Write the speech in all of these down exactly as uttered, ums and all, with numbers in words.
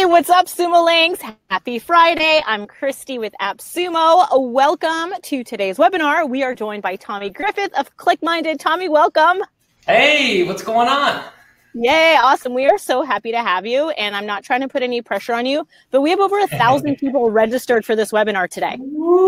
what's up, Sumo Links? Happy Friday. I'm Christy with AppSumo. Welcome to today's webinar. We are joined by Tommy Griffith of ClickMinded. Tommy, welcome. Hey, what's going on? Yay, awesome. We are so happy to have you, and I'm not trying to put any pressure on you, but we have over a thousand people registered for this webinar today.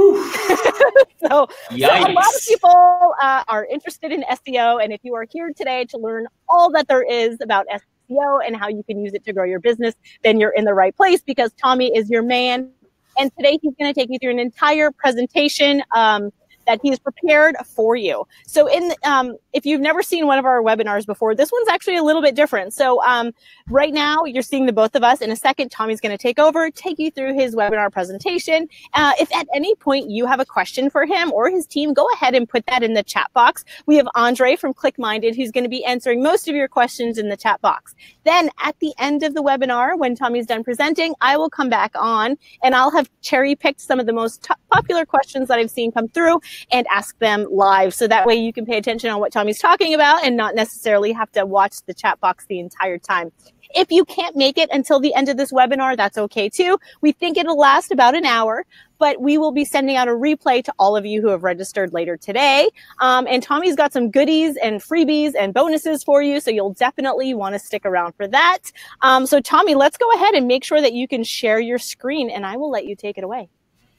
so, so a lot of people uh, are interested in S E O, and if you are here today to learn all that there is about S E O and how you can use it to grow your business, then you're in the right place because Tommy is your man. And today he's going to take you through an entire presentation um, that he's prepared for you. So in um, if you've never seen one of our webinars before, this one's actually a little bit different. So um, right now you're seeing the both of us. In a second, Tommy's going to take over, take you through his webinar presentation. Uh, if at any point you have a question for him or his team, go ahead and put that in the chat box. We have Andre from ClickMinded who's going to be answering most of your questions in the chat box. Then at the end of the webinar, when Tommy's done presenting, I will come back on and I'll have cherry picked some of the most popular questions that I've seen come through and ask them live. So that way you can pay attention on what Tommy's talking about and not necessarily have to watch the chat box the entire time. If you can't make it until the end of this webinar, that's okay too. We think it'll last about an hour, but we will be sending out a replay to all of you who have registered later today. Um, and Tommy's got some goodies and freebies and bonuses for you, so you'll definitely want to stick around for that. Um, so Tommy, let's go ahead and make sure that you can share your screen, and I will let you take it away.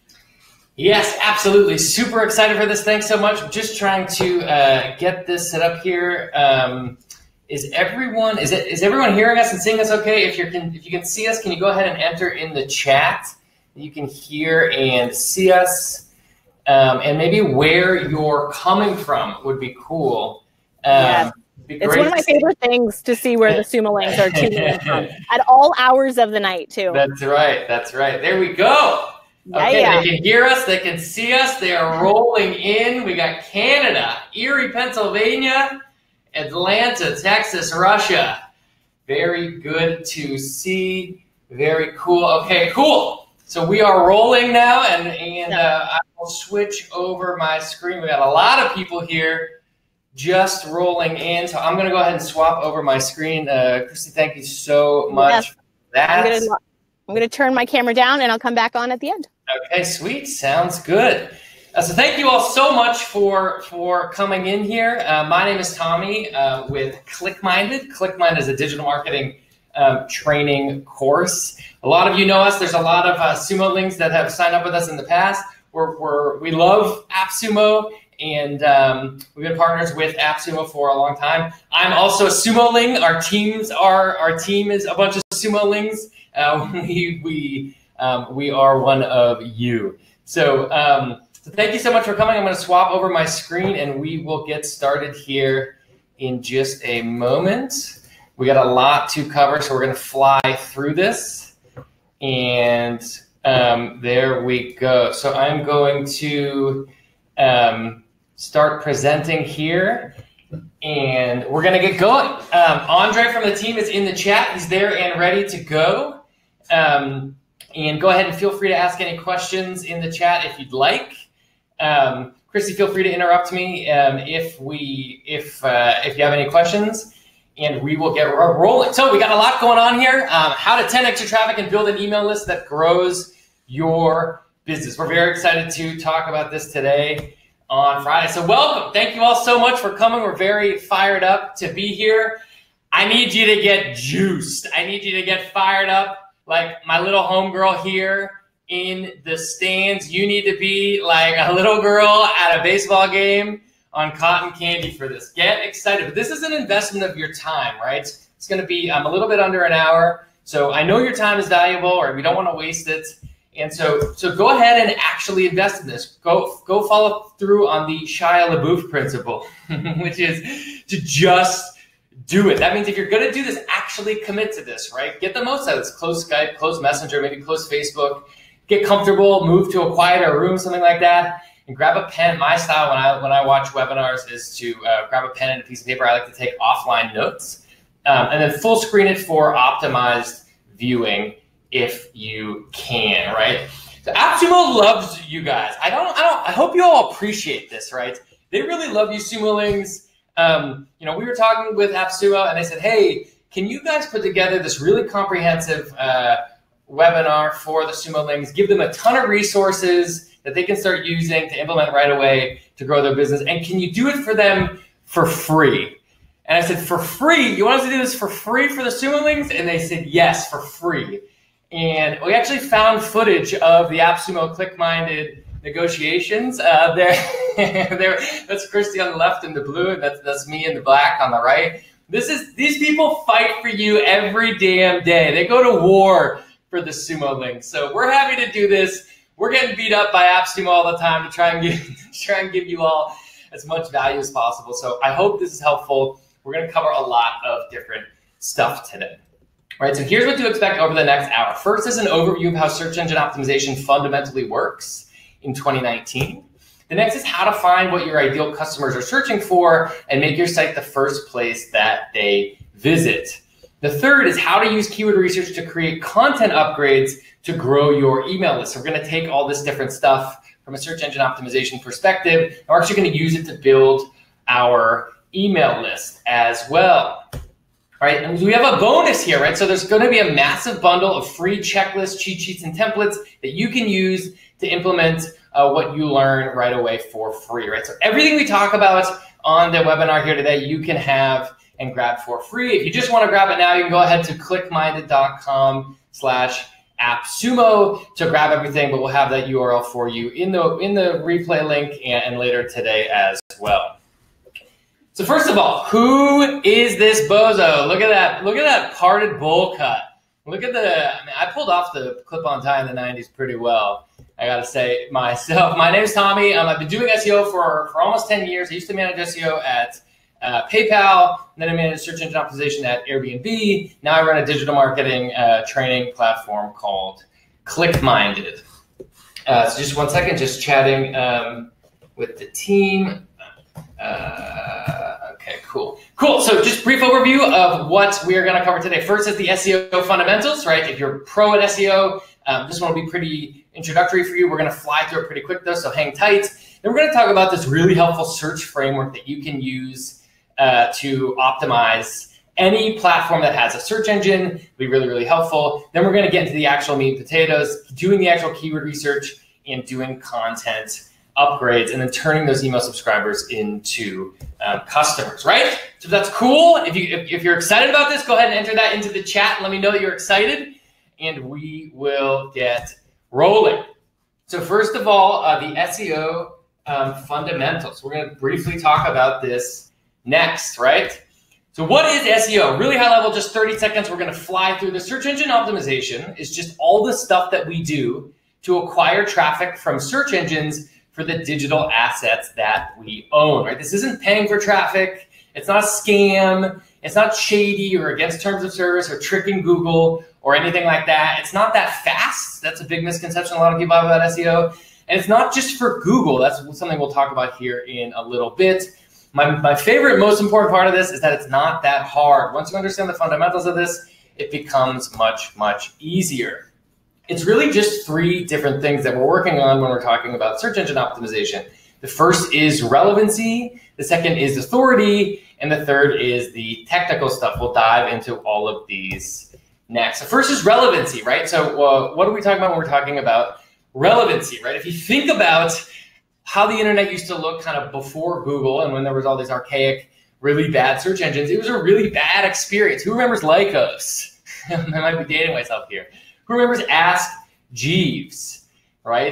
Yes, absolutely. Super excited for this. Thanks so much. Just trying to uh, get this set up here. Um, is everyone is it is everyone hearing us and seeing us okay? If you can if you can see us, can you go ahead and enter in the chat? You can hear and see us, um, and maybe where you're coming from would be cool. Um, yes. be it's one of my favorite things to see where the Sumo Links are tuning in from at all hours of the night too. That's right. That's right. There we go. Yeah, okay, yeah. They can hear us, they can see us, they are rolling in. We got Canada, Erie, Pennsylvania, Atlanta, Texas, Russia. Very good to see. Very cool. Okay, cool. So we are rolling now, and, and uh, I will switch over my screen. We got a lot of people here just rolling in. So I'm going to go ahead and swap over my screen. Uh, Christy, thank you so much yes. for that. I'm gonna, I'm going to turn my camera down, and I'll come back on at the end. Okay, sweet. Sounds good. Uh, so thank you all so much for, for coming in here. Uh, my name is Tommy uh, with ClickMinded. ClickMinded is a digital marketing um, training course. A lot of you know us. There's a lot of uh, Sumo Links that have signed up with us in the past. We're, we're, we love AppSumo, and um, we've been partners with AppSumo for a long time. I'm also a Sumo Ling. Our teams are our team is a bunch of Sumo Lings. Uh, we we um, we are one of you. So, um, so thank you so much for coming. I'm going to swap over my screen, and we will get started here in just a moment. We got a lot to cover, so we're going to fly through this. And um, there we go. So I'm going to um, start presenting here, and we're going to get going. Um, Andre from the team is in the chat. He's there and ready to go. Um, and go ahead and feel free to ask any questions in the chat if you'd like. Um, Christy, feel free to interrupt me um, if we if uh, if you have any questions, and we will get rolling. So we got a lot going on here. Um, how to ten X your traffic and build an email list that grows your business. We're very excited to talk about this today on Friday. So welcome. Thank you all so much for coming. We're very fired up to be here. I need you to get juiced. I need you to get fired up. Like my little homegirl here in the stands, you need to be like a little girl at a baseball game on cotton candy for this. Get excited. But this is an investment of your time, right? It's going to be um, a little bit under an hour. So I know your time is valuable, or we don't want to waste it. And so, so go ahead and actually invest in this. Go, go follow through on the Shia LaBeouf principle, which is to just do it. That means if you're going to do this, actually commit to this, right? Get the most out of this. Close Skype, close Messenger, maybe close Facebook. Get comfortable, move to a quieter room, something like that, and grab a pen. My style when I when I watch webinars is to uh, grab a pen and a piece of paper. I like to take offline notes, um, and then full screen it for optimized viewing if you can, right? So AppSumo loves you guys. I don't. I don't. I hope you all appreciate this, right? They really love you, Sumolings. Um, you know, we were talking with AppSumo, and they said, "Hey, can you guys put together this really comprehensive uh, webinar for the Sumo Lings, give them a ton of resources that they can start using to implement right away to grow their business. And can you do it for them for free? And I said, for free? You want us to do this for free for the Sumo Lings? And they said, yes, for free. And we actually found footage of the AppSumo ClickMinded negotiations. Uh, there, there, that's Christy on the left in the blue, and that's, that's me in the black on the right. This is, these people fight for you every damn day. They go to war for the Sumo Lings. So we're happy to do this. We're getting beat up by AppSumo all the time to try and give, try and give you all as much value as possible. So I hope this is helpful. We're going to cover a lot of different stuff today. All right, so here's what to expect over the next hour. First is an overview of how search engine optimization fundamentally works in twenty nineteen. The next is how to find what your ideal customers are searching for and make your site the first place that they visit. The third is how to use keyword research to create content upgrades to grow your email list. So we're going to take all this different stuff from a search engine optimization perspective, and we're actually going to use it to build our email list as well. All right, and we have a bonus here, right? So there's going to be a massive bundle of free checklists, cheat sheets, and templates that you can use to implement uh, what you learn right away for free, right? So everything we talk about on the webinar here today, you can have and grab for free. If you just want to grab it now, you can go ahead to clickminded.com slash AppSumo to grab everything, but we'll have that U R L for you in the, in the replay link and, and later today as well. So first of all, who is this bozo? Look at that. Look at that parted bowl cut. Look at the, I mean, I pulled off the clip-on tie in the nineties pretty well, I got to say myself. My name is Tommy. Um, I've been doing S E O for, for almost ten years. I used to manage S E O at uh, PayPal, and then I managed search engine optimization at Airbnb. Now I run a digital marketing uh, training platform called ClickMinded. Uh, so just one second, just chatting um, with the team. Uh, okay, cool. Cool. So just brief overview of what we are going to cover today. First is the S E O fundamentals, right? If you're pro at S E O, um, this one will be pretty introductory for you. We're going to fly through it pretty quick though, so hang tight. Then we're going to talk about this really helpful search framework that you can use uh, to optimize any platform that has a search engine. It'll be really, really helpful. Then we're going to get into the actual meat and potatoes, doing the actual keyword research and doing content upgrades, and then turning those email subscribers into um, customers, right? So if that's cool, if, you, if, if you're excited about this, go ahead and enter that into the chat and let me know that you're excited, and we will get rolling. So first of all, uh, the S E O um, fundamentals. We're going to briefly talk about this next, right? So what is S E O? Really high level, just thirty seconds. We're going to fly through the search engine optimization. Is just all the stuff that we do to acquire traffic from search engines for the digital assets that we own, right? This isn't paying for traffic. It's not a scam. It's not shady or against terms of service or tricking Google or anything like that. It's not that fast. That's a big misconception a lot of people have about S E O. And it's not just for Google. That's something we'll talk about here in a little bit. My, my favorite, most important part of this is that it's not that hard. Once you understand the fundamentals of this, it becomes much, much easier. It's really just three different things that we're working on when we're talking about search engine optimization. The first is relevancy, the second is authority, and the third is the technical stuff. We'll dive into all of these next. The first is relevancy, right? So uh, what are we talking about when we're talking about relevancy, right? If you think about how the internet used to look kind of before Google and when there was all these archaic, really bad search engines, it was a really bad experience. Who remembers Lycos? I might be dating myself here. Who remembers Ask Jeeves, right?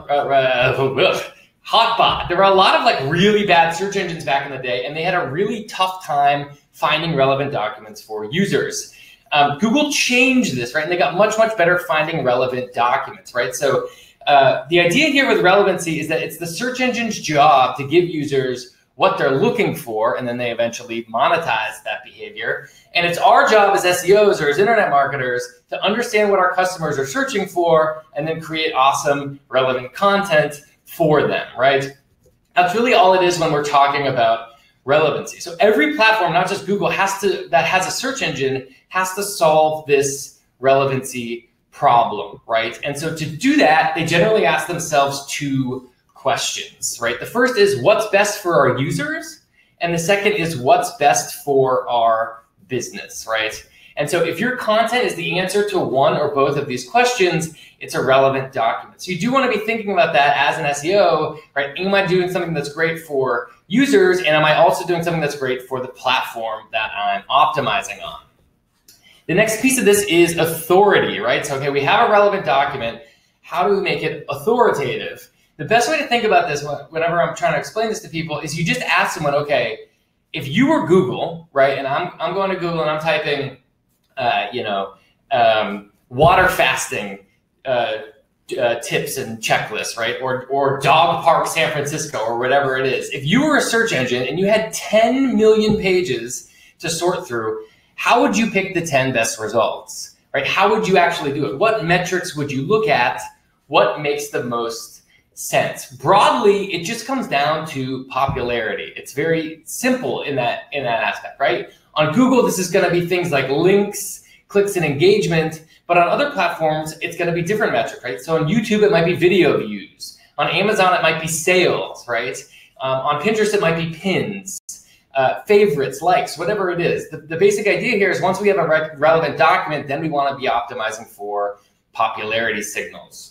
Hotbot. There were a lot of like really bad search engines back in the day, and they had a really tough time finding relevant documents for users. Um, Google changed this, right? And they got much, much better finding relevant documents, right? So uh, the idea here with relevancy is that it's the search engine's job to give users what they're looking for, and then they eventually monetize that behavior. And it's our job as S E Os or as internet marketers to understand what our customers are searching for and then create awesome, relevant content for them, right? That's really all it is when we're talking about relevancy. So every platform, not just Google, has to that has a search engine has to solve this relevancy problem, right? And so to do that, they generally ask themselves two questions, right? The first is what's best for our users, and the second is what's best for our business, right? And so if your content is the answer to one or both of these questions, it's a relevant document. So you do want to be thinking about that as an S E O, right? Am I doing something that's great for users? And am I also doing something that's great for the platform that I'm optimizing on? The next piece of this is authority, right? So, okay, we have a relevant document. How do we make it authoritative? The best way to think about this whenever I'm trying to explain this to people is you just ask someone, okay, if you were Google, right, and I'm, I'm going to Google and I'm typing, uh, you know, um, water fasting uh, uh, tips and checklists, right, or, or dog park San Francisco or whatever it is. If you were a search engine and you had ten million pages to sort through, how would you pick the ten best results, right? How would you actually do it? What metrics would you look at? What makes the most sense? Broadly, it just comes down to popularity. It's very simple in that in that aspect, right? On Google, this is going to be things like links, clicks, and engagement. But on other platforms, it's going to be different metrics, right? So on YouTube, it might be video views. On Amazon, it might be sales, right? Um, on Pinterest, it might be pins, uh, favorites, likes, whatever it is. The, the basic idea here is once we have a re relevant document, then we want to be optimizing for popularity signals.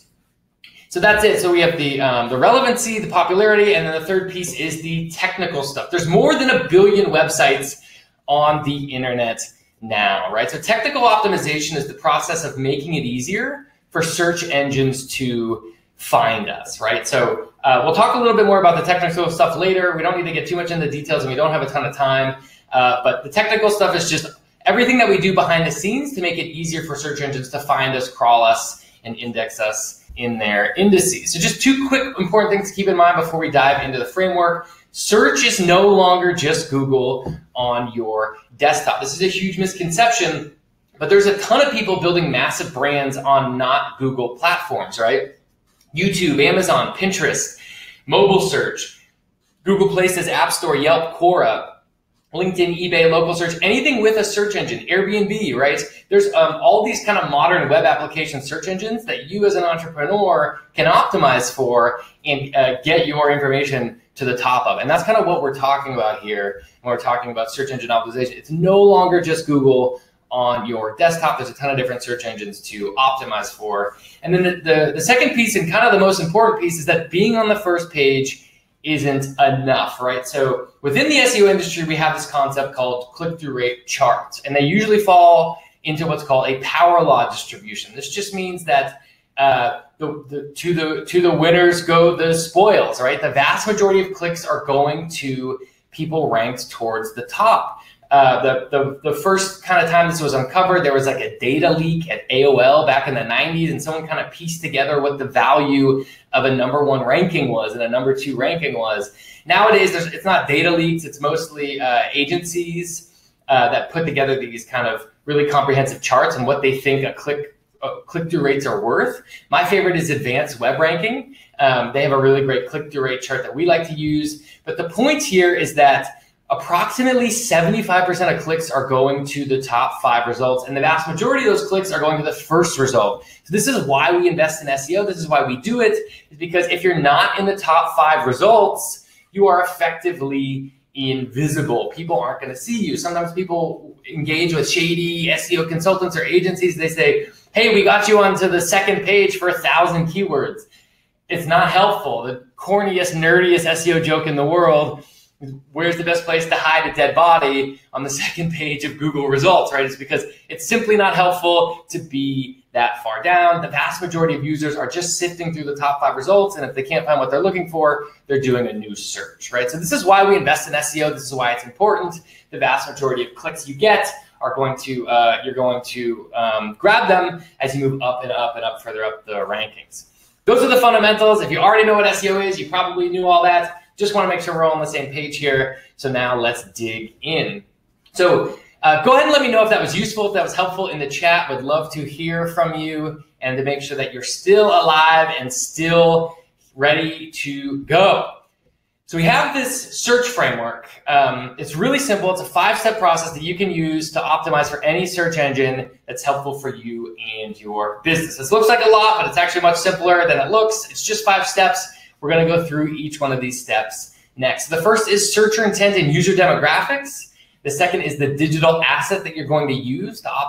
So that's it. So we have the, um, the relevancy, the popularity, and then the third piece is the technical stuff. There's more than a billion websites on the internet now, right? So technical optimization is the process of making it easier for search engines to find us, right? So uh, we'll talk a little bit more about the technical stuff later. We don't need to get too much into details and we don't have a ton of time, uh, but the technical stuff is just everything that we do behind the scenes to make it easier for search engines to find us, crawl us, and index us in their indices. So just two quick important things to keep in mind before we dive into the framework. Search is no longer just Google on your desktop. This is a huge misconception, but there's a ton of people building massive brands on not Google platforms, right? YouTube, Amazon, Pinterest, mobile search, Google Play says App Store, Yelp, Quora, LinkedIn, eBay, local search, anything with a search engine, Airbnb, right? There's um, all these kind of modern web application search engines that you as an entrepreneur can optimize for and uh, get your information to the top of. And that's kind of what we're talking about here when we're talking about search engine optimization. It's no longer just Google on your desktop. There's a ton of different search engines to optimize for. And then the, the, the second piece and kind of the most important piece is that being on the first page isn't enough, right? So within the S E O industry, we have this concept called click-through rate charts, and they usually fall into what's called a power law distribution. This just means that uh, the, the, to the to the winners go the spoils, right? The vast majority of clicks are going to people ranked towards the top. Uh, the, the, the first kind of time this was uncovered, there was like a data leak at A O L back in the nineties, and someone kind of pieced together what the value of a number one ranking was and a number two ranking was. Nowadays, there's, it's not data leaks, it's mostly uh, agencies uh, that put together these kind of really comprehensive charts and what they think a click uh, click-through rates are worth. My favorite is Advanced Web Ranking. Um, they have a really great click-through rate chart that we like to use. But the point here is that approximately seventy-five percent of clicks are going to the top five results, and the vast majority of those clicks are going to the first result. So this is why we invest in S E O. This is why we do it, is because if you're not in the top five results, you are effectively invisible. People aren't going to see you. Sometimes people engage with shady S E O consultants or agencies. They say, hey, we got you onto the second page for a thousand keywords. It's not helpful. The corniest, nerdiest S E O joke in the world, where's the best place to hide a dead body on the second page of Google results, right? It's because it's simply not helpful to be that far down. The vast majority of users are just sifting through the top five results, and if they can't find what they're looking for, they're doing a new search, right? So this is why we invest in S E O. This is why it's important. The vast majority of clicks you get are going to, uh, you're going to um, grab them as you move up and up and up further up the rankings. Those are the fundamentals. If you already know what S E O is, you probably knew all that. Just want to make sure we're all on the same page here. So now let's dig in. So uh, go ahead and let me know if that was useful, if that was helpful in the chat. Would love to hear from you and to make sure that you're still alive and still ready to go. So we have this search framework. Um, it's really simple. It's a five-step process that you can use to optimize for any search engine that's helpful for you and your business. This looks like a lot, but it's actually much simpler than it looks. It's just five steps. We're going to go through each one of these steps next. The first is searcher intent and user demographics. The second is the digital asset that you're going to use to optimize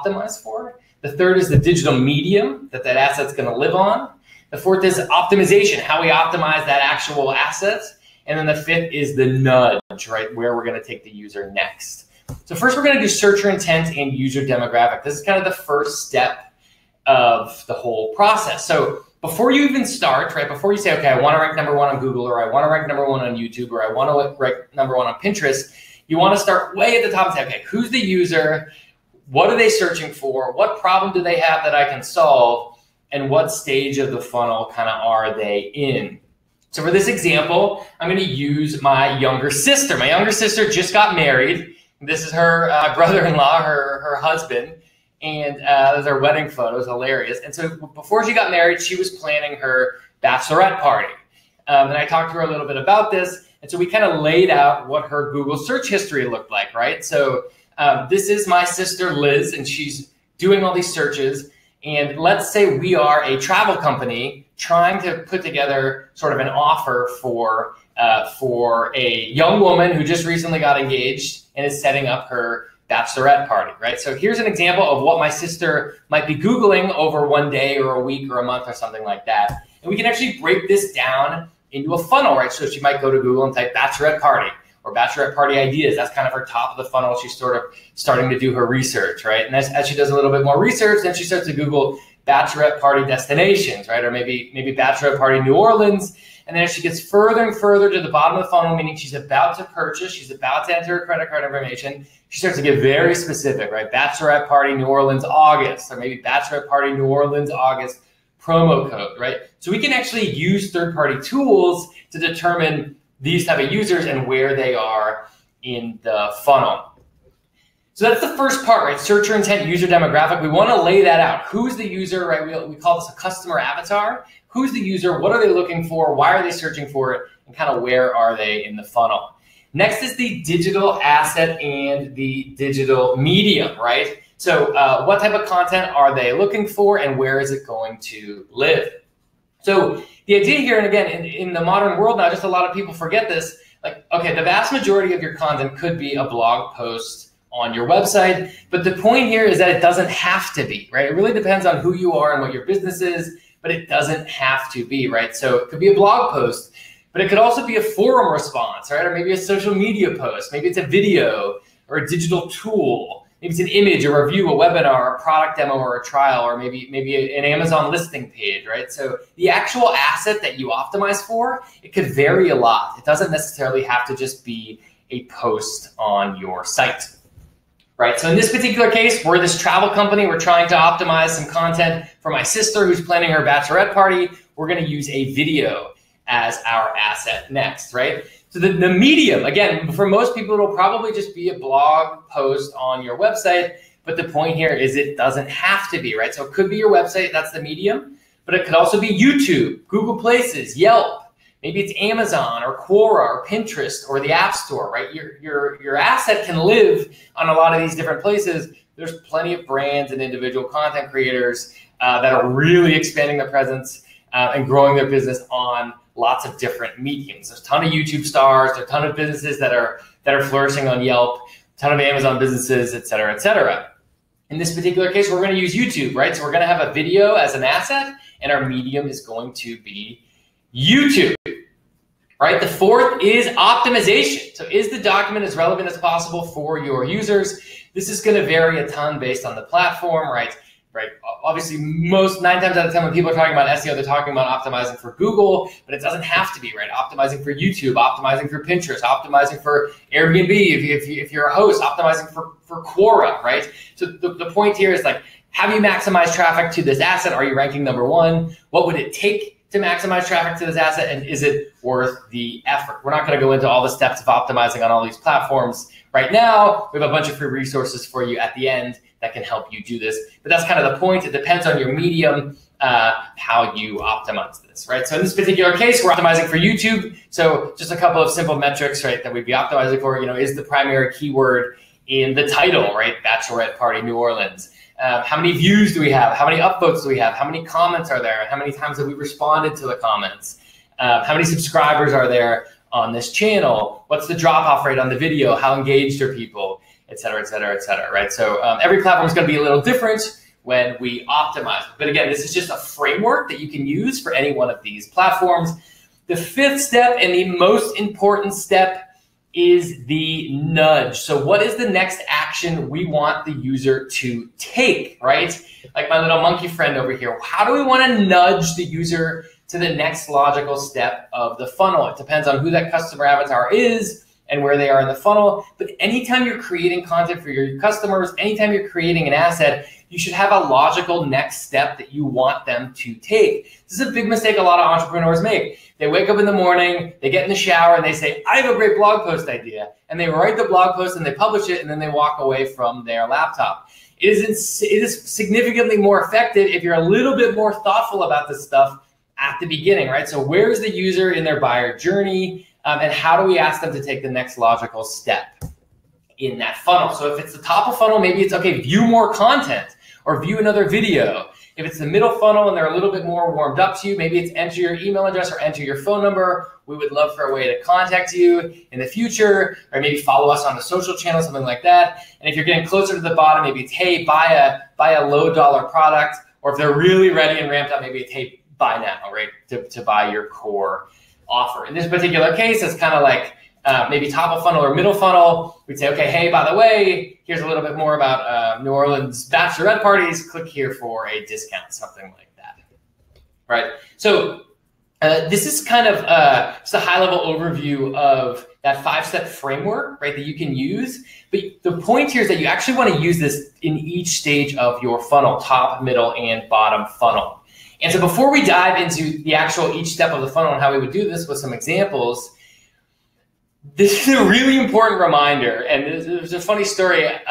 optimize for. The third is the digital medium that that asset's going to live on. The fourth is optimization, how we optimize that actual asset. And then the fifth is the nudge, right, where we're going to take the user next. So first, we're going to do searcher intent and user demographic. This is kind of the first step of the whole process. So before you even start, right, before you say, okay, I want to rank number one on Google, or I want to rank number one on YouTube, or I want to rank number one on Pinterest, you want to start way at the top and say, okay, who's the user? What are they searching for? What problem do they have that I can solve? And what stage of the funnel kind of are they in? So for this example, I'm going to use my younger sister. My younger sister just got married. This is her uh, brother-in-law, her, her husband, and uh, their wedding photos, hilarious. And so before she got married, she was planning her bachelorette party. Um, and I talked to her a little bit about this. And so we kind of laid out what her Google search history looked like, right? So um, this is my sister, Liz, and she's doing all these searches. And let's say we are a travel company trying to put together sort of an offer for uh, for a young woman who just recently got engaged and is setting up her bachelorette party, right? So here's an example of what my sister might be Googling over one day or a week or a month or something like that. And we can actually break this down into a funnel, right? So she might go to Google and type bachelorette party or bachelorette party ideas. That's kind of her top of the funnel. She's sort of starting to do her research, right? And as, as she does a little bit more research, then she starts to Google bachelorette party destinations, right? Or maybe maybe bachelorette party New Orleans. And then as she gets further and further to the bottom of the funnel, meaning she's about to purchase, she's about to enter her credit card information, she starts to get very specific, right? Bachelorette party New Orleans August, or maybe bachelorette party New Orleans August promo code, right? So we can actually use third-party tools to determine these type of users and where they are in the funnel. So that's the first part, right? Searcher intent, user demographic. We want to lay that out. Who's the user, right? We, we call this a customer avatar. Who's the user? What are they looking for? Why are they searching for it? And kind of where are they in the funnel? Next is the digital asset and the digital medium, right? So uh, what type of content are they looking for and where is it going to live? So the idea here, and again, in, in the modern world now, just a lot of people forget this, like, okay, the vast majority of your content could be a blog post on your website, but the point here is that it doesn't have to be, right? It really depends on who you are and what your business is, but it doesn't have to be, right? So it could be a blog post, but it could also be a forum response, right? Or maybe a social media post, maybe it's a video or a digital tool, maybe it's an image, a review, a webinar, a product demo, or a trial, or maybe maybe an Amazon listing page, right? So the actual asset that you optimize for, it could vary a lot. It doesn't necessarily have to just be a post on your site. Right, so in this particular case, we're this travel company. We're trying to optimize some content for my sister who's planning her bachelorette party. We're going to use a video as our asset next, right? So the, the medium, again, for most people, it'll probably just be a blog post on your website. But the point here is it doesn't have to be, right? So it could be your website. That's the medium. But it could also be YouTube, Google Places, Yelp. Maybe it's Amazon or Quora or Pinterest or the App Store, right? Your, your, your asset can live on a lot of these different places. There's plenty of brands and individual content creators uh, that are really expanding their presence uh, and growing their business on lots of different mediums. There's a ton of YouTube stars, there's a ton of businesses that are, that are flourishing on Yelp, a ton of Amazon businesses, et cetera, et cetera. In this particular case, we're going to use YouTube, right? So we're going to have a video as an asset, and our medium is going to be YouTube, right? The fourth is optimization. So is the document as relevant as possible for your users? This is going to vary a ton based on the platform, right? Right. Obviously, most nine times out of ten when people are talking about S E O, they're talking about optimizing for Google, but it doesn't have to be, right? Optimizing for YouTube, optimizing for Pinterest, optimizing for Airbnb if, you, if, you, if you're a host, optimizing for, for Quora, right? So the, the point here is like, have you maximized traffic to this asset? Are you ranking number one? What would it take to maximize traffic to this asset, and is it worth the effort? We're not going to go into all the steps of optimizing on all these platforms right now. We have a bunch of free resources for you at the end that can help you do this, but that's kind of the point. It depends on your medium, uh, how you optimize this, right? So in this particular case, we're optimizing for YouTube. So just a couple of simple metrics, right, that we'd be optimizing for. You know, is the primary keyword in the title, right? Bachelorette party New Orleans. Uh, how many views do we have? How many upvotes do we have? How many comments are there? How many times have we responded to the comments? Uh, how many subscribers are there on this channel? What's the drop-off rate on the video? How engaged are people? et cetera, et cetera, et cetera, right? So um, every platform is going to be a little different when we optimize. But again, this is just a framework that you can use for any one of these platforms. The fifth step and the most important step is the nudge. So what is the next action we want the user to take, right? Like my little monkey friend over here. How do we want to nudge the user to the next logical step of the funnel? It depends on who that customer avatar is and where they are in the funnel. But anytime you're creating content for your customers, anytime you're creating an asset, you should have a logical next step that you want them to take. This is a big mistake a lot of entrepreneurs make. They wake up in the morning, they get in the shower, and they say, I have a great blog post idea. And they write the blog post and they publish it, and then they walk away from their laptop. It is, it is significantly more effective if you're a little bit more thoughtful about this stuff at the beginning, right? So where's the user in their buyer journey, um, and how do we ask them to take the next logical step in that funnel? So if it's the top of funnel, maybe it's, okay, view more content or view another video. If it's the middle funnel and they're a little bit more warmed up to you, maybe it's enter your email address or enter your phone number. We would love for a way to contact you in the future, or maybe follow us on the social channel, something like that. And if you're getting closer to the bottom, maybe it's, hey, buy a, buy a low dollar product. Or if they're really ready and ramped up, maybe it's, hey, buy now, right, to, to buy your core offer. In this particular case, it's kind of like uh, maybe top of funnel or middle funnel. We'd say, okay, hey, by the way, here's a little bit more about uh, New Orleans bachelorette parties. Click here for a discount, something like that, right? So uh, this is kind of uh, just a high-level overview of that five-step framework, right, that you can use. But the point here is that you actually want to use this in each stage of your funnel, top, middle, and bottom funnel. And so before we dive into the actual each step of the funnel and how we would do this with some examples, this is a really important reminder. And there's a funny story. Uh,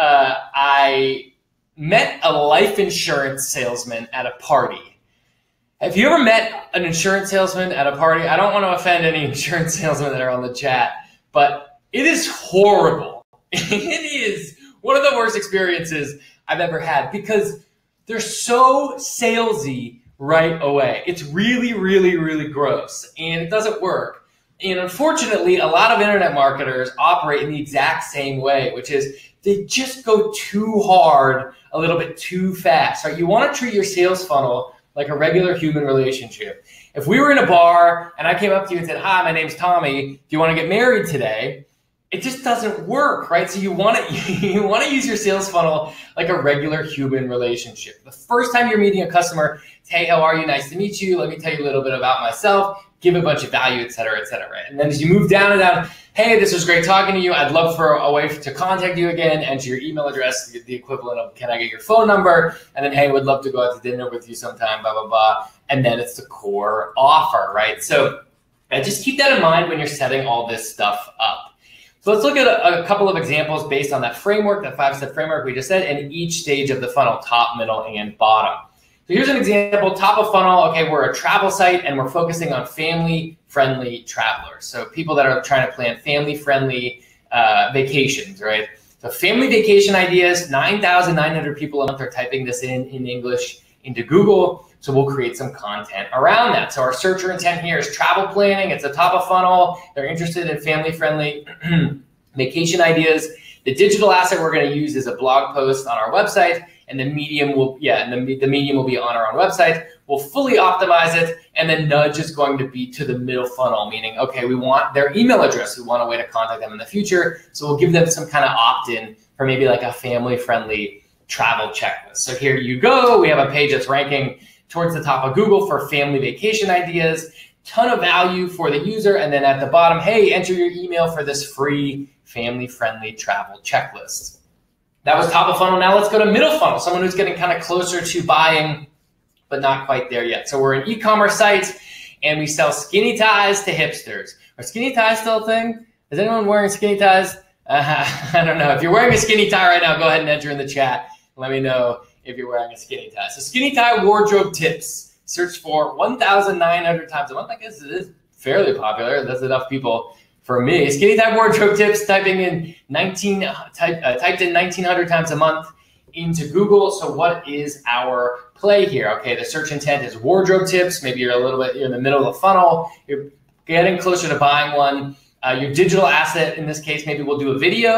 I met a life insurance salesman at a party. Have you ever met an insurance salesman at a party? I don't want to offend any insurance salesmen that are on the chat, but it is horrible. It is one of the worst experiences I've ever had because they're so salesy right away. It's really, really, really gross, and it doesn't work. And unfortunately, a lot of internet marketers operate in the exact same way, which is they just go too hard a little bit too fast. Right? You want to treat your sales funnel like a regular human relationship. If we were in a bar and I came up to you and said, hi, my name's Tommy, do you want to get married today? It just doesn't work, right? So you want to you want to use your sales funnel like a regular human relationship. The first time you're meeting a customer, hey, how are you? Nice to meet you. Let me tell you a little bit about myself. Give a bunch of value, et cetera, et cetera, right? And then as you move down and down, hey, this was great talking to you. I'd love for a way to contact you again. Enter your email address, the equivalent of can I get your phone number? And then, hey, would love to go out to dinner with you sometime, blah, blah, blah. And then it's the core offer, right? So uh, just keep that in mind when you're setting all this stuff up. So let's look at a, a couple of examples based on that framework, that five-step framework we just said, and each stage of the funnel, top, middle, and bottom. So here's an example, top of funnel, okay, we're a travel site and we're focusing on family-friendly travelers. So people that are trying to plan family-friendly uh, vacations, right? So family vacation ideas, nine thousand nine hundred people a month are typing this in in English into Google. So we'll create some content around that. So our searcher intent here is travel planning. It's a top of funnel. They're interested in family-friendly vacation ideas. The digital asset we're going to use is a blog post on our website, and the medium will, yeah, and the, the medium will be on our own website. We'll fully optimize it, and then nudge is going to be to the middle funnel, meaning, okay, we want their email address. We want a way to contact them in the future. So we'll give them some kind of opt-in for maybe like a family-friendly travel checklist. So here you go. We have a page that's ranking towards the top of Google for family vacation ideas, ton of value for the user. And then at the bottom, hey, enter your email for this free family-friendly travel checklist. That was top of funnel. Now let's go to middle funnel, someone who's getting kind of closer to buying, but not quite there yet. So we're an e-commerce site and we sell skinny ties to hipsters. Are skinny ties still a thing? Is anyone wearing skinny ties? Uh, I don't know. If you're wearing a skinny tie right now, go ahead and enter in the chat. Let me know if you're wearing a skinny tie. So skinny tie wardrobe tips. Search for one thousand nine hundred times a month. I guess it is fairly popular. That's enough people for me. Skinny tie wardrobe tips, typing in nineteen, type, uh, typed in nineteen hundred times a month into Google. So what is our play here? Okay, the search intent is wardrobe tips. Maybe you're a little bit, you're in the middle of the funnel. You're getting closer to buying one. Uh, your digital asset, in this case, maybe we'll do a video.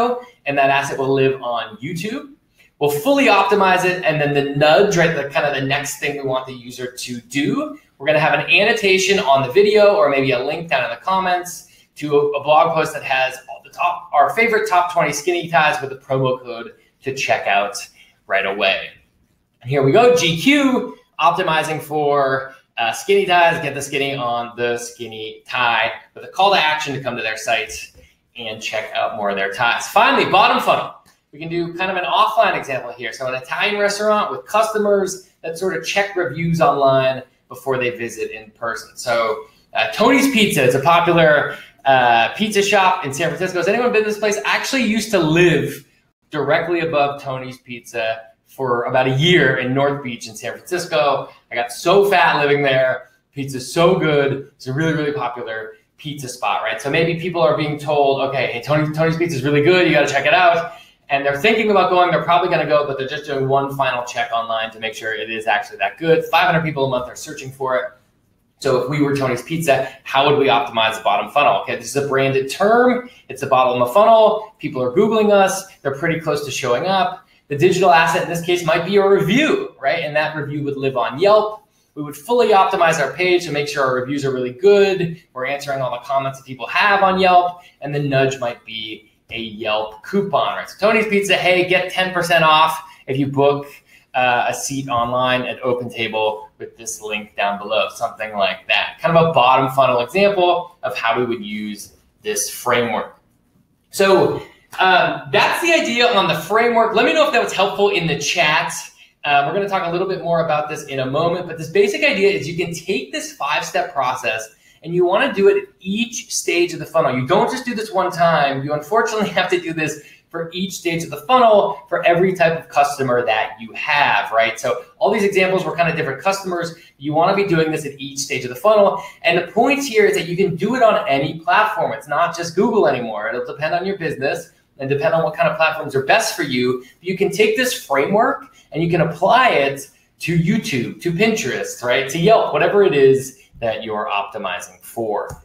and that asset will live on YouTube. We'll fully optimize it, and then the nudge, right, the kind of the next thing we want the user to do, we're going to have an annotation on the video or maybe a link down in the comments to a, a blog post that has all the top, our favorite top twenty skinny ties with the promo code to check out right away. And here we go, G Q, optimizing for uh, skinny ties, get the skinny on the skinny tie with a call to action to come to their site and check out more of their ties. Finally, bottom funnel. We can do kind of an offline example here. So an Italian restaurant with customers that sort of check reviews online before they visit in person. So uh, Tony's Pizza is a popular uh, pizza shop in San Francisco. Has anyone been to this place? I actually used to live directly above Tony's Pizza for about a year in North Beach in San Francisco. I got so fat living there. Pizza's so good. It's a really, really popular pizza spot, right? So maybe people are being told, okay, hey, Tony, Tony's Pizza is really good. You got to check it out. And they're thinking about going, they're probably going to go, but they're just doing one final check online to make sure it is actually that good. five hundred people a month are searching for it. So if we were Tony's Pizza, how would we optimize the bottom funnel? Okay, this is a branded term. It's the bottom of the funnel. People are Googling us. They're pretty close to showing up. The digital asset in this case might be a review, right? And that review would live on Yelp. We would fully optimize our page to make sure our reviews are really good. We're answering all the comments that people have on Yelp. And the nudge might be a Yelp coupon, right? So Tony's Pizza, hey, get ten percent off if you book uh, a seat online at OpenTable with this link down below, something like that. Kind of a bottom funnel example of how we would use this framework. So um, that's the idea on the framework. Let me know if that was helpful in the chat. Uh, we're going to talk a little bit more about this in a moment, but this basic idea is you can take this five-step process and you want to do it at each stage of the funnel. You don't just do this one time. You unfortunately have to do this for each stage of the funnel for every type of customer that you have, right? So all these examples were kind of different customers. You want to be doing this at each stage of the funnel. And the point here is that you can do it on any platform. It's not just Google anymore. It'll depend on your business and depend on what kind of platforms are best for you. You can take this framework and you can apply it to YouTube, to Pinterest, right? To Yelp, whatever it is that you're optimizing for.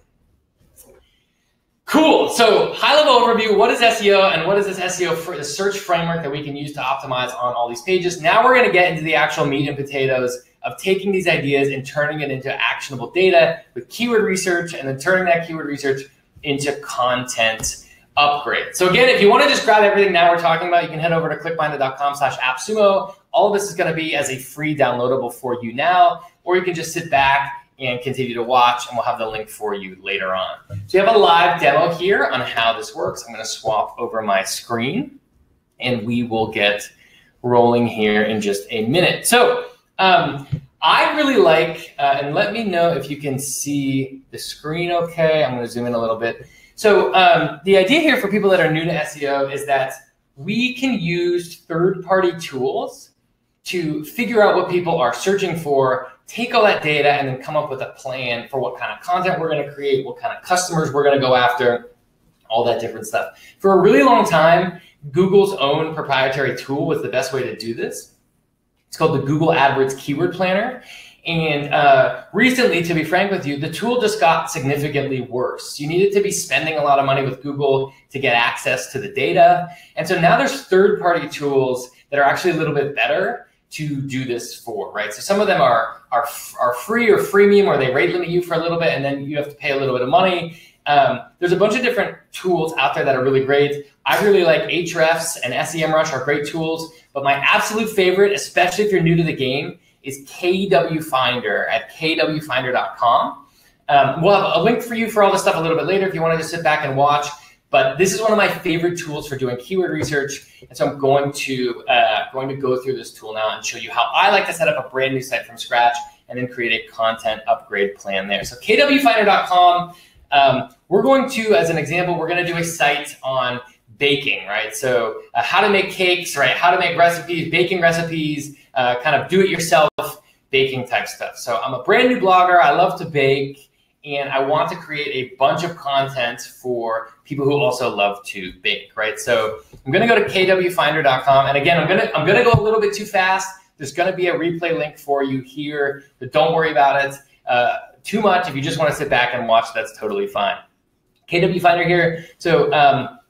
Cool. So high-level overview, what is S E O and what is this S E O for the search framework that we can use to optimize on all these pages? Now we're going to get into the actual meat and potatoes of taking these ideas and turning it into actionable data with keyword research and then turning that keyword research into content upgrade. So again, if you want to just grab everything now we're talking about, you can head over to clickminded.com slash appsumo. All of this is going to be as a free downloadable for you now, or you can just sit back and continue to watch, and we'll have the link for you later on. So you have a live demo here on how this works. I'm going to swap over my screen, and we will get rolling here in just a minute. So um, I really like, uh, and let me know if you can see the screen okay. I'm going to zoom in a little bit. So um, the idea here for people that are new to S E O is that we can use third-party tools to figure out what people are searching for, take all that data, and then come up with a plan for what kind of content we're going to create, what kind of customers we're going to go after, all that different stuff. For a really long time, Google's own proprietary tool was the best way to do this. It's called the Google AdWords Keyword Planner. And uh, recently, to be frank with you, the tool just got significantly worse. You needed to be spending a lot of money with Google to get access to the data. And so now there's third-party tools that are actually a little bit better to do this for, right? So some of them are, are, are free or freemium, or they rate limit you for a little bit, and then you have to pay a little bit of money. Um, there's a bunch of different tools out there that are really great. I really like Ahrefs and SEMrush are great tools, but my absolute favorite, especially if you're new to the game, is K W Finder at K W finder dot com. Um, we'll have a link for you for all this stuff a little bit later if you want to just sit back and watch. But this is one of my favorite tools for doing keyword research. And so I'm going to, uh, going to go through this tool now and show you how I like to set up a brand new site from scratch and then create a content upgrade plan there. So K W finder dot com, um, we're going to, as an example, we're going to do a site on baking, right? So uh, how to make cakes, right? How to make recipes, baking recipes, uh, kind of do-it-yourself baking type stuff. So I'm a brand new blogger. I love to bake, and I want to create a bunch of content for people who also love to bake, right? So I'm going to go to K W finder dot com, and again, I'm going to I'm going to go a little bit too fast. There's going to be a replay link for you here, but don't worry about it uh, too much. If you just want to sit back and watch, that's totally fine. K W Finder here. So um,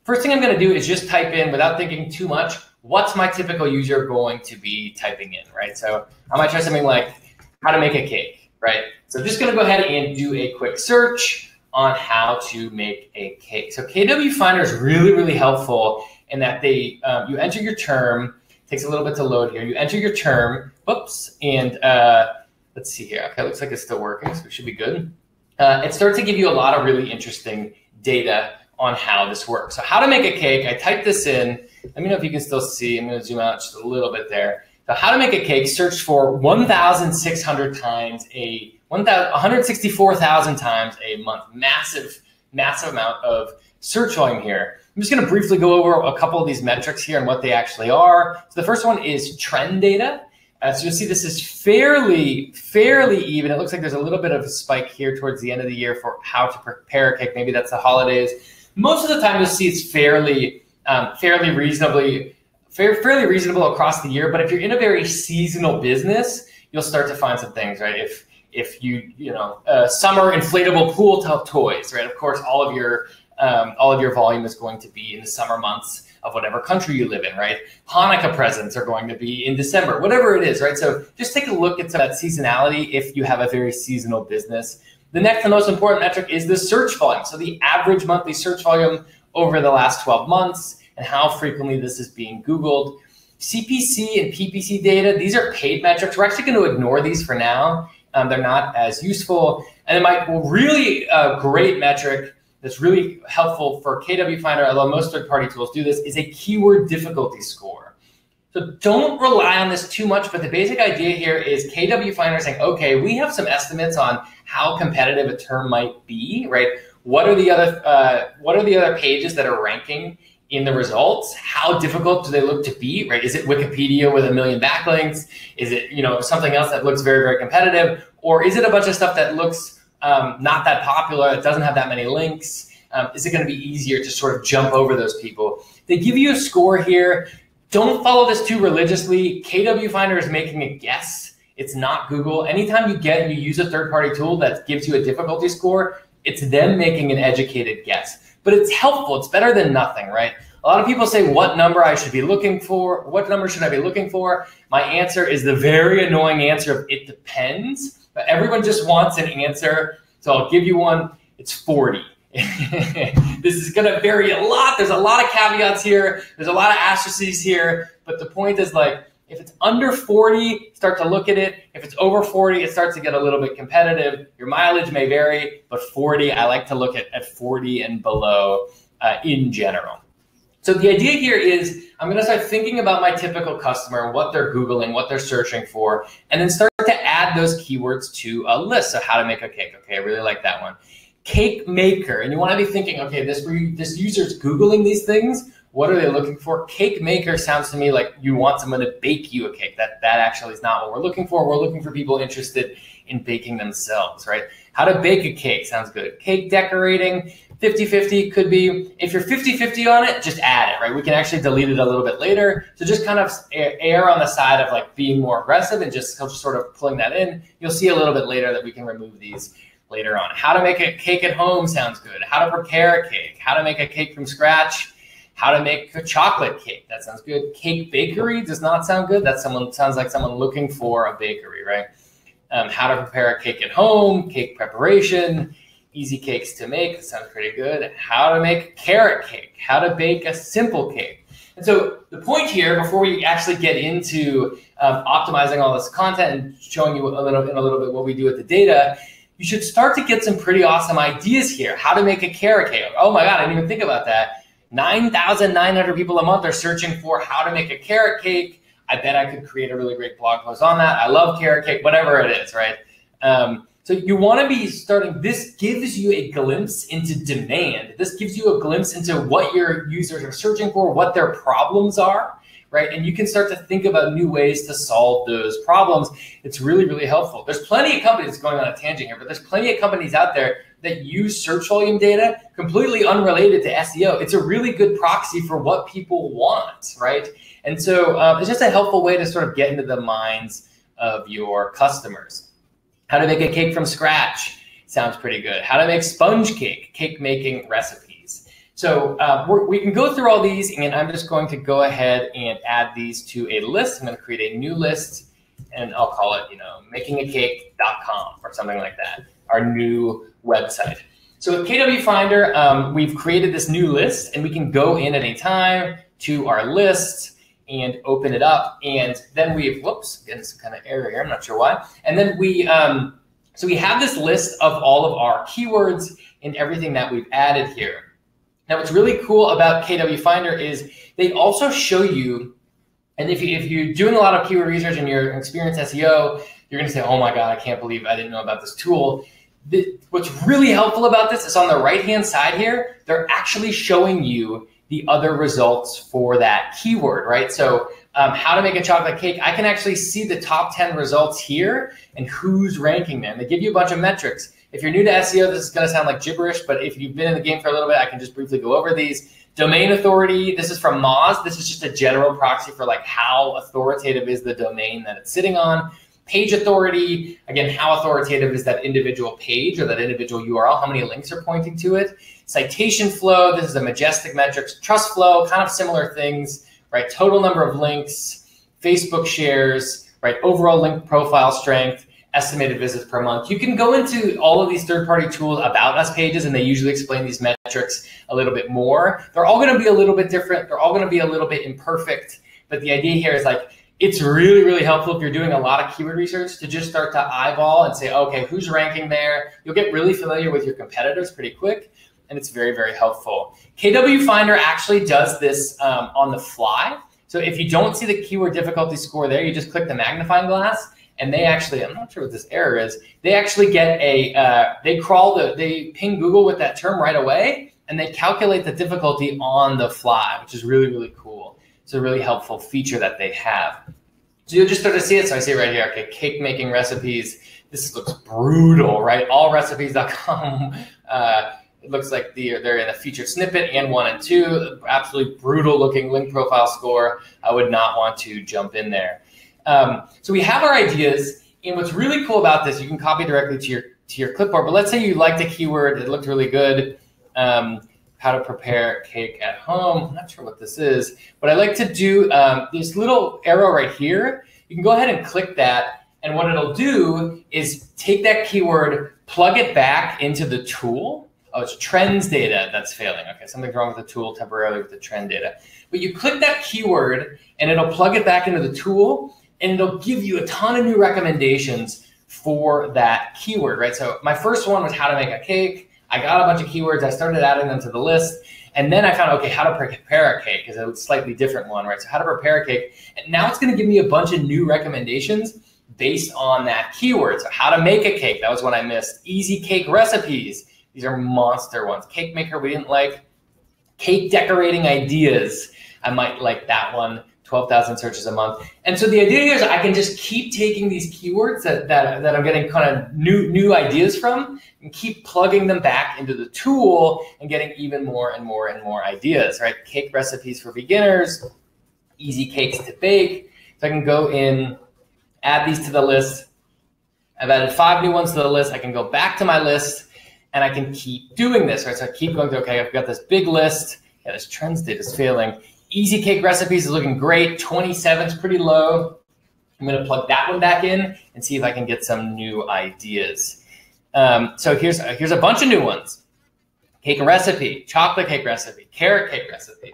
first thing I'm going to do is just type in, without thinking too much, what's my typical user going to be typing in, right? So I might try something like how to make a cake, right? So I'm just going to go ahead and do a quick search on how to make a cake. So K W Finder is really, really helpful in that they um, you enter your term. Takes a little bit to load here. You enter your term. Whoops, and uh, let's see here. Okay, looks like it's still working, so it should be good. Uh, it starts to give you a lot of really interesting data on how this works. So how to make a cake, I typed this in. Let me know if you can still see. I'm gonna zoom out just a little bit there. So how to make a cake, search for one thousand six hundred times a, one hundred sixty-four thousand times a month. Massive, massive amount of search volume here. I'm just gonna briefly go over a couple of these metrics here and what they actually are. So the first one is trend data. Uh, so you'll see this is fairly, fairly even. It looks like there's a little bit of a spike here towards the end of the year for how to prepare a cake. Maybe that's the holidays. Most of the time you'll see it's fairly, um, fairly reasonably, fair, fairly reasonable across the year. But if you're in a very seasonal business, you'll start to find some things, right? If if you, you know, uh, summer inflatable pool toys, right? Of course, all of your um, all of your volume is going to be in the summer months of whatever country you live in, right? Hanukkah presents are going to be in December, whatever it is, right? So just take a look at that seasonality if you have a very seasonal business. The next and most important metric is the search volume. So the average monthly search volume over the last twelve months and how frequently this is being Googled. C P C and P P C data, these are paid metrics. We're actually going to ignore these for now. Um, they're not as useful. And then my really uh, great metric that's really helpful for K W Finder, although most third-party tools do this, is a keyword difficulty score. So don't rely on this too much, but the basic idea here is K W Finder saying, okay, we have some estimates on how competitive a term might be, right? What are the other uh, what are the other pages that are ranking in the results? How difficult do they look to beat, right? Is it Wikipedia with a million backlinks? Is it, you know, something else that looks very, very competitive? Or is it a bunch of stuff that looks um, not that popular, it doesn't have that many links? Um, is it going to be easier to sort of jump over those people? They give you a score here. Don't follow this too religiously. K W Finder is making a guess. It's not Google. Anytime you get and you use a third-party tool that gives you a difficulty score, it's them making an educated guess. But it's helpful. It's better than nothing, right? A lot of people say what number I should be looking for. What number should I be looking for? My answer is the very annoying answer of it depends. But everyone just wants an answer. So I'll give you one. It's forty. This is going to vary a lot. There's a lot of caveats here. There's a lot of asterisks here. But the point is, like, if it's under forty, start to look at it. If it's over forty, it starts to get a little bit competitive. Your mileage may vary, but forty, I like to look at, at forty and below uh, in general. So the idea here is I'm going to start thinking about my typical customer, what they're Googling, what they're searching for, and then start to add those keywords to a list. So how to make a cake. Okay, I really like that one. Cake maker. And you want to be thinking, okay, this, this user's Googling these things. What are they looking for? Cake maker sounds to me like you want someone to bake you a cake. That, that actually is not what we're looking for. We're looking for people interested in baking themselves, right? How to bake a cake sounds good. Cake decorating, fifty fifty could be, if you're fifty fifty on it, just add it, right? We can actually delete it a little bit later. So just kind of err on the side of like being more aggressive and just sort of pulling that in. You'll see a little bit later that we can remove these later on. How to make a cake at home sounds good. How to prepare a cake. How to make a cake from scratch. How to make a chocolate cake. That sounds good. Cake bakery does not sound good. That someone sounds like someone looking for a bakery, right? Um, how to prepare a cake at home. Cake preparation. Easy cakes to make. That sounds pretty good. How to make a carrot cake. How to bake a simple cake. And so the point here, before we actually get into um, optimizing all this content and showing you a little in a little bit what we do with the data, you should start to get some pretty awesome ideas here. How to make a carrot cake. Oh my God, I didn't even think about that. nine thousand nine hundred people a month are searching for how to make a carrot cake. I bet I could create a really great blog post on that. I love carrot cake, whatever it is, right? Um, so you want to be starting, this gives you a glimpse into demand. This gives you a glimpse into what your users are searching for, what their problems are, right? And you can start to think about new ways to solve those problems. It's really, really helpful. There's plenty of companies, going on a tangent here, but there's plenty of companies out there that use search volume data completely unrelated to S E O. It's a really good proxy for what people want, right? And so um, it's just a helpful way to sort of get into the minds of your customers. How to make a cake from scratch sounds pretty good. How to make sponge cake, cake making recipes. So uh, we're, we can go through all these, and I'm just going to go ahead and add these to a list. I'm going to create a new list, and I'll call it, you know, making a cake dot com or something like that, our new website. So with K W Finder, um, we've created this new list, and we can go in at any time to our list and open it up. And then we, whoops, getting some kind of error here, I'm not sure why. And then we, um, so we have this list of all of our keywords and everything that we've added here. Now, what's really cool about K W Finder is they also show you, and if, you, if you're doing a lot of keyword research and you're an experienced S E O, you're gonna say, oh my God, I can't believe I didn't know about this tool. The, what's really helpful about this is on the right-hand side here, they're actually showing you the other results for that keyword, right? So um, how to make a chocolate cake, I can actually see the top ten results here and who's ranking them. They give you a bunch of metrics. If you're new to S E O, this is gonna sound like gibberish, but if you've been in the game for a little bit, I can just briefly go over these. Domain authority, this is from Moz. This is just a general proxy for like how authoritative is the domain that it's sitting on. Page authority, again, how authoritative is that individual page or that individual U R L, how many links are pointing to it. Citation flow, this is a Majestic metrics. Trust flow, kind of similar things, right? Total number of links, Facebook shares, right? Overall link profile strength, estimated visits per month. You can go into all of these third-party tools about us pages, and they usually explain these metrics a little bit more. They're all gonna be a little bit different. They're all gonna be a little bit imperfect, but the idea here is like, it's really, really helpful if you're doing a lot of keyword research to just start to eyeball and say, okay, who's ranking there? You'll get really familiar with your competitors pretty quick, and it's very, very helpful. K W Finder actually does this um, on the fly. So if you don't see the keyword difficulty score there, you just click the magnifying glass, and they actually, I'm not sure what this error is, they actually get a, uh, they crawl, the, they ping Google with that term right away, and they calculate the difficulty on the fly, which is really, really cool. It's a really helpful feature that they have. So you'll just start to see it. So I see right here, okay, cake making recipes. This looks brutal, right? all recipes dot com. Uh, it looks like they're, they're in a featured snippet and one and two. Absolutely brutal looking link profile score. I would not want to jump in there. Um, so we have our ideas. And what's really cool about this, you can copy directly to your, to your clipboard. But let's say you liked a keyword. It looked really good. Um, how to prepare cake at home. I'm not sure what this is, but I like to do um, this little arrow right here. You can go ahead and click that, and what it'll do is take that keyword, plug it back into the tool. Oh, it's trends data that's failing. Okay, something's wrong with the tool temporarily with the trend data. But you click that keyword, and it'll plug it back into the tool, and it'll give you a ton of new recommendations for that keyword, right? So my first one was how to make a cake. I got a bunch of keywords, I started adding them to the list, and then I found, okay, how to prepare a cake is a slightly different one, right? So how to prepare a cake, and now it's gonna give me a bunch of new recommendations based on that keyword. So how to make a cake, that was one I missed. Easy cake recipes, these are monster ones. Cake maker, we didn't like. Cake decorating ideas, I might like that one. twelve thousand searches a month. And so the idea here is I can just keep taking these keywords that, that, that I'm getting kind of new, new ideas from and keep plugging them back into the tool and getting even more and more and more ideas, right? Cake recipes for beginners, easy cakes to bake. So I can go in, add these to the list. I've added five new ones to the list. I can go back to my list and I can keep doing this, right? So I keep going, okay, I've got this big list. Yeah, this trends data is failing. Easy cake recipes is looking great. twenty-seven is pretty low. I'm gonna plug that one back in and see if I can get some new ideas. Um, so here's, here's a bunch of new ones. Cake recipe, chocolate cake recipe, carrot cake recipe,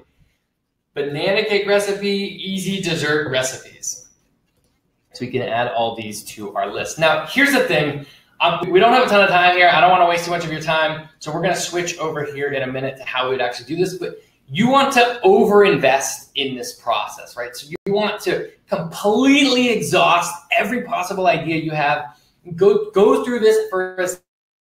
banana cake recipe, easy dessert recipes. So we can add all these to our list. Now, here's the thing. Um, we don't have a ton of time here. I don't wanna waste too much of your time. So we're gonna switch over here in a minute to how we would actually do this. But you want to overinvest in this process, right? So you want to completely exhaust every possible idea you have. Go, go through this first.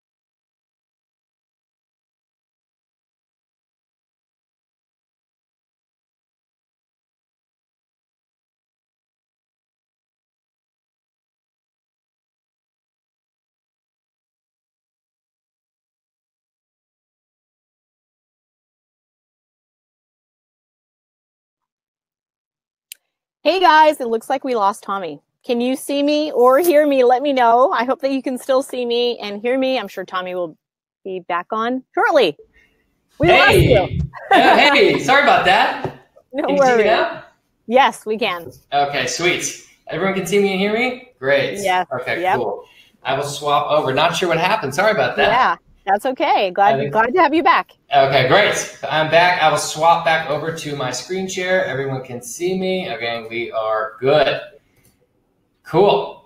Hey guys, it looks like we lost Tommy. Can you see me or hear me? Let me know. I hope that you can still see me and hear me. I'm sure Tommy will be back on shortly. We hey. lost you. uh, hey, sorry about that. No can you worries. see me now? Yes, we can. Okay, sweet. Everyone can see me and hear me? Great. Yes. Okay, yep. cool. I will swap over. Not sure what happened. Sorry about that. Yeah, that's okay. Glad, think... glad to have you back. Okay, great. I'm back. I will swap back over to my screen share. Everyone can see me. Okay, we are good. Cool.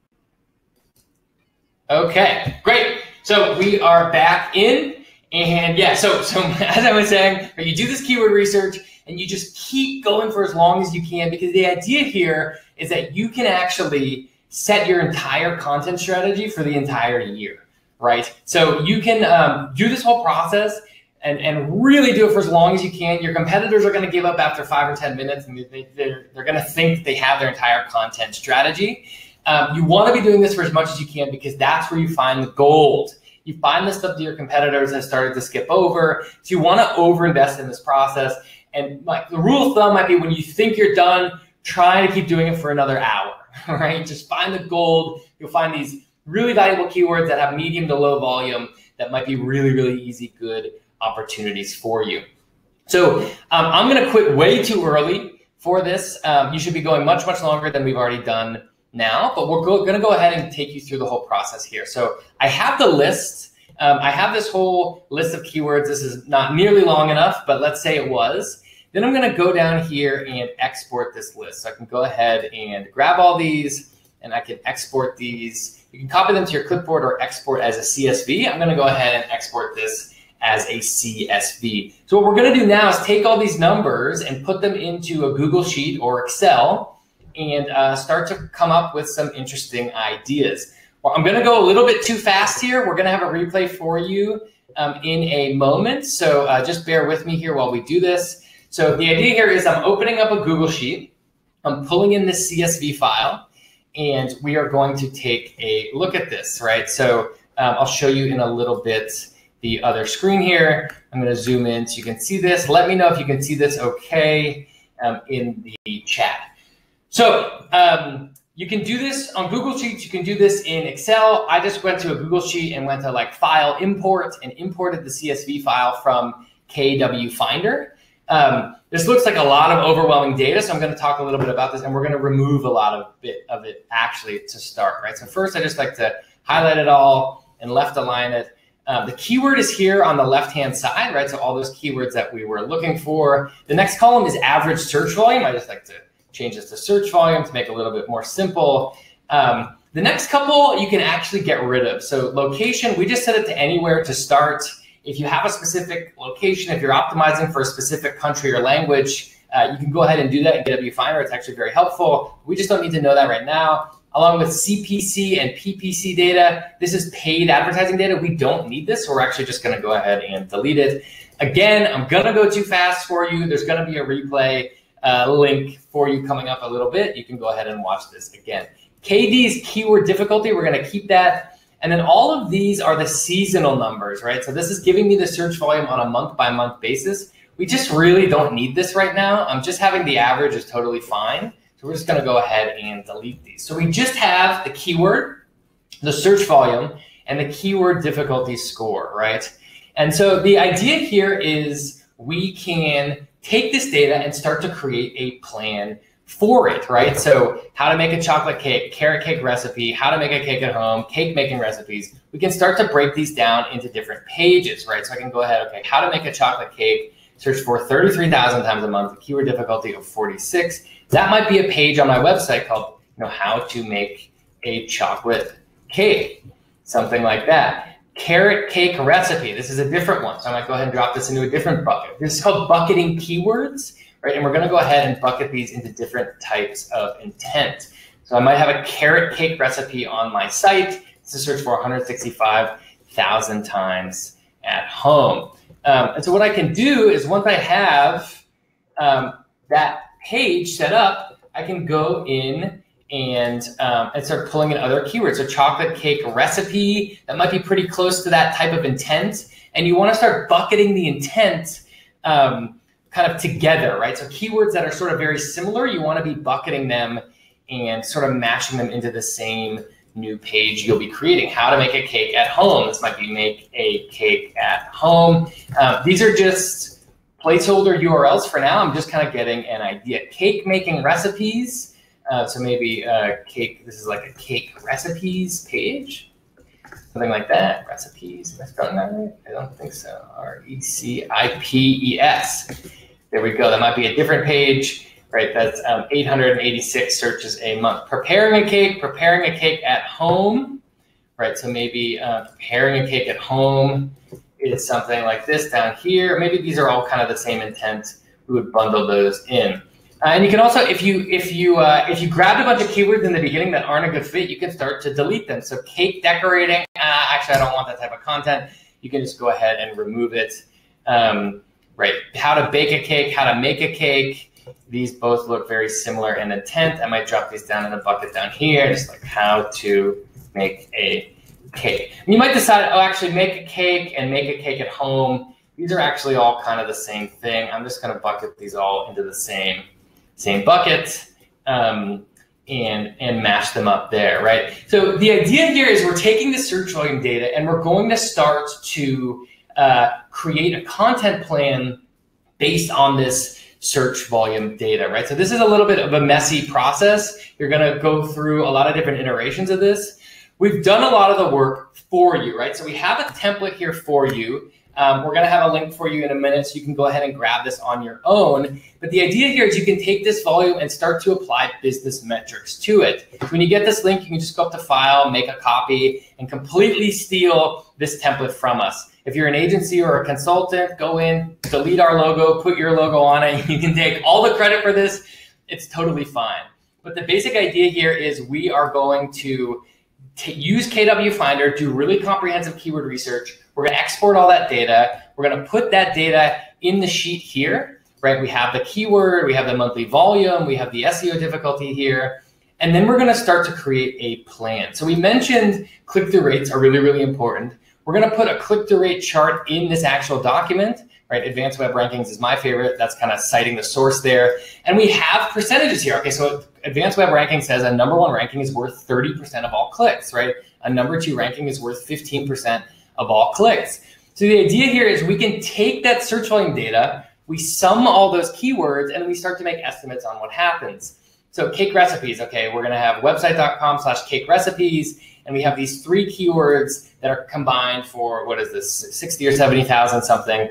Okay, great. So we are back in, and yeah, so, so as I was saying, you do this keyword research and you just keep going for as long as you can, because the idea here is that you can actually set your entire content strategy for the entire year, right? So you can um, do this whole process and, and really do it for as long as you can. Your competitors are going to give up after five or ten minutes, and they, they're, they're going to think they have their entire content strategy. Um, you want to be doing this for as much as you can, because that's where you find the gold. You find the stuff that your competitors have started to skip over. So you want to overinvest in this process. And like the rule of thumb might be, when you think you're done, try to keep doing it for another hour, right? Just find the gold. You'll find these really valuable keywords that have medium to low volume that might be really, really easy, good opportunities for you. So um, I'm going to quit way too early for this. Um, you should be going much, much longer than we've already done now, but we're go going to go ahead and take you through the whole process here. So I have the list. Um, I have this whole list of keywords. This is not nearly long enough, but let's say it was. Then I'm going to go down here and export this list. So I can go ahead and grab all these, and I can export these. You can copy them to your clipboard or export as a C S V. I'm going to go ahead and export this as a C S V. So what we're going to do now is take all these numbers and put them into a Google Sheet or Excel, and uh, start to come up with some interesting ideas. Well, I'm going to go a little bit too fast here. We're going to have a replay for you um, in a moment. So uh, just bear with me here while we do this. So the idea here is I'm opening up a Google Sheet. I'm pulling in this C S V file, and we are going to take a look at this, right? So um, I'll show you in a little bit the other screen here. I'm going to zoom in so you can see this. Let me know if you can see this okay um, in the chat. So um, you can do this on Google Sheets. You can do this in Excel. I just went to a Google Sheet and went to like File, Import, and imported the C S V file from K W Finder. Um, this looks like a lot of overwhelming data, so I'm going to talk a little bit about this, and we're going to remove a lot of bit of it actually to start, right? So first, I just like to highlight it all and left align it. Um, the keyword is here on the left-hand side, right? So all those keywords that we were looking for. The next column is average search volume. I just like to change this to search volume to make it a little bit more simple. Um, the next couple you can actually get rid of. So location, we just set it to anywhere to start. If you have a specific location, if you're optimizing for a specific country or language, uh, you can go ahead and do that in K W Finder. It's actually very helpful. We just don't need to know that right now. Along with C P C and P P C data, this is paid advertising data. We don't need this, so we're actually just going to go ahead and delete it. Again, I'm going to go too fast for you. There's going to be a replay uh, link for you coming up a little bit. You can go ahead and watch this again. K D's keyword difficulty, we're going to keep that. And then all of these are the seasonal numbers, right? So this is giving me the search volume on a month by month basis. We just really don't need this right now. I'm just having the average is totally fine. So we're just going to go ahead and delete these. So we just have the keyword, the search volume, and the keyword difficulty score, right? And so the idea here is we can take this data and start to create a plan for it, right? So how to make a chocolate cake, carrot cake recipe, how to make a cake at home, cake making recipes. We can start to break these down into different pages, right? So I can go ahead, okay, how to make a chocolate cake, search for thirty-three thousand times a month, a keyword difficulty of forty-six. That might be a page on my website called, you know, how to make a chocolate cake, something like that. Carrot cake recipe, this is a different one. So I might go ahead and drop this into a different bucket. This is called bucketing keywords. Right, and we're going to go ahead and bucket these into different types of intent. So I might have a carrot cake recipe on my site to search for one hundred sixty-five thousand times at home. Um, and so what I can do is once I have um, that page set up, I can go in and, um, and start pulling in other keywords. So chocolate cake recipe, that might be pretty close to that type of intent. And you want to start bucketing the intent um, kind of together, right? So keywords that are sort of very similar, you want to be bucketing them and sort of mashing them into the same new page you'll be creating. How to make a cake at home. This might be make a cake at home. Uh, these are just placeholder U R Ls for now. I'm just kind of getting an idea. Cake making recipes. Uh, so maybe uh, cake, this is like a cake recipes page. Something like that. Recipes. Am I spelling that right? I don't think so. R E C I P E S. There we go. That might be a different page. Right, that's um, eight hundred eighty-six searches a month. Preparing a cake, preparing a cake at home, right? So maybe uh, preparing a cake at home is something like this down here. Maybe these are all kind of the same intent. We would bundle those in. Uh, and you can also, if you if you uh, if you grabbed a bunch of keywords in the beginning that aren't a good fit, you can start to delete them. So cake decorating, uh, actually I don't want that type of content. You can just go ahead and remove it. Um, right, how to bake a cake, how to make a cake. These both look very similar in intent. I might drop these down in a bucket down here, just like how to make a cake. And you might decide, oh, actually make a cake and make a cake at home. These are actually all kind of the same thing. I'm just going to bucket these all into the same same bucket um, and, and mash them up there, right? So the idea here is we're taking the search volume data and we're going to start to uh, create a content plan based on this search volume data, right? So this is a little bit of a messy process. You're gonna go through a lot of different iterations of this. We've done a lot of the work for you, right? So we have a template here for you. Um, we're gonna have a link for you in a minute so you can go ahead and grab this on your own. But the idea here is you can take this volume and start to apply business metrics to it. When you get this link, you can just go up to File, make a copy, and completely steal this template from us. If you're an agency or a consultant, go in, delete our logo, put your logo on it. You can take all the credit for this. It's totally fine. But the basic idea here is we are going to use K W Finder, do really comprehensive keyword research. We're going to export all that data. We're going to put that data in the sheet here, right? We have the keyword, we have the monthly volume, we have the S E O difficulty here. And then we're going to start to create a plan. So we mentioned click-through rates are really, really important. We're going to put a click-through rate chart in this actual document, right? Advanced Web Rankings is my favorite. That's kind of citing the source there. And we have percentages here. Okay, so Advanced Web Ranking says a number one ranking is worth thirty percent of all clicks, right? A number two ranking is worth fifteen percent of all clicks. So the idea here is we can take that search volume data, we sum all those keywords, and we start to make estimates on what happens. So cake recipes, okay, we're going to have website.com slash cake recipes. And we have these three keywords that are combined for, what is this, sixty or seventy thousand something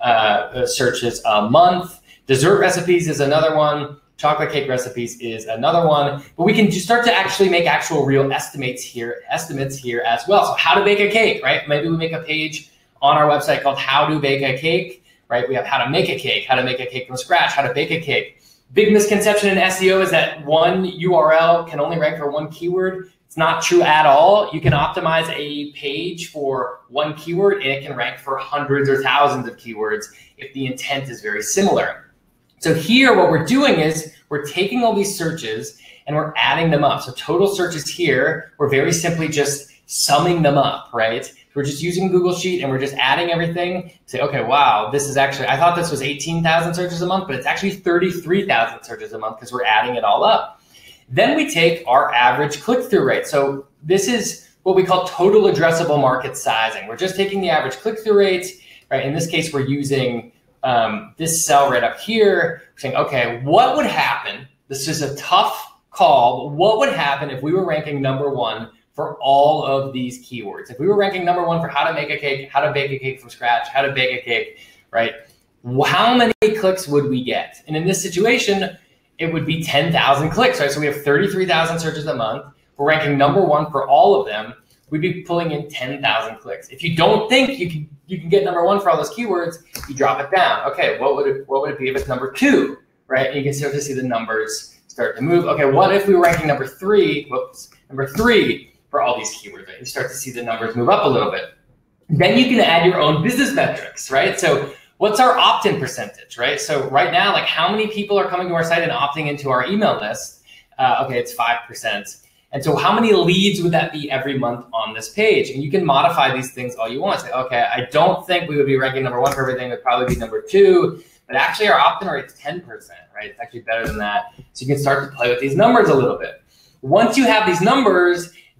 uh, searches a month. Dessert recipes is another one. Chocolate cake recipes is another one. But we can just start to actually make actual real estimates here, estimates here as well. So how to bake a cake, right? Maybe we make a page on our website called How to Bake a Cake, right? We have how to make a cake, how to make a cake from scratch, how to bake a cake. Big misconception in S E O is that one U R L can only rank for one keyword. It's not true at all. You can optimize a page for one keyword and it can rank for hundreds or thousands of keywords if the intent is very similar. So here what we're doing is we're taking all these searches and we're adding them up. So total searches here, we're very simply just summing them up, right? We're just using Google Sheet and we're just adding everything. Say, okay, wow, this is actually, I thought this was eighteen thousand searches a month, but it's actually thirty-three thousand searches a month because we're adding it all up. Then we take our average click-through rate. So this is what we call total addressable market sizing. We're just taking the average click-through rate, right? In this case, we're using um, this cell right up here. We're saying, okay, what would happen? This is a tough call, but what would happen if we were ranking number one for all of these keywords? If we were ranking number one for how to make a cake, how to bake a cake from scratch, how to bake a cake, right? How many clicks would we get? And in this situation, it would be ten thousand clicks, right? So we have thirty-three thousand searches a month. We're ranking number one for all of them. We'd be pulling in ten thousand clicks. If you don't think you can you can get number one for all those keywords, you drop it down. Okay, what would it what would it be if it's number two, right? And you can start to see the numbers start to move. Okay, what if we were ranking number three? Whoops, number three for all these keywords, right? You start to see the numbers move up a little bit. Then you can add your own business metrics, right? So what's our opt-in percentage, right? So right now, like how many people are coming to our site and opting into our email list? Uh, okay, it's five percent. And so how many leads would that be every month on this page? And you can modify these things all you want. Say, okay, I don't think we would be ranking number one for everything. It would probably be number two. But actually our opt-in rate is ten percent, right? It's actually better than that. So you can start to play with these numbers a little bit. Once you have these numbers,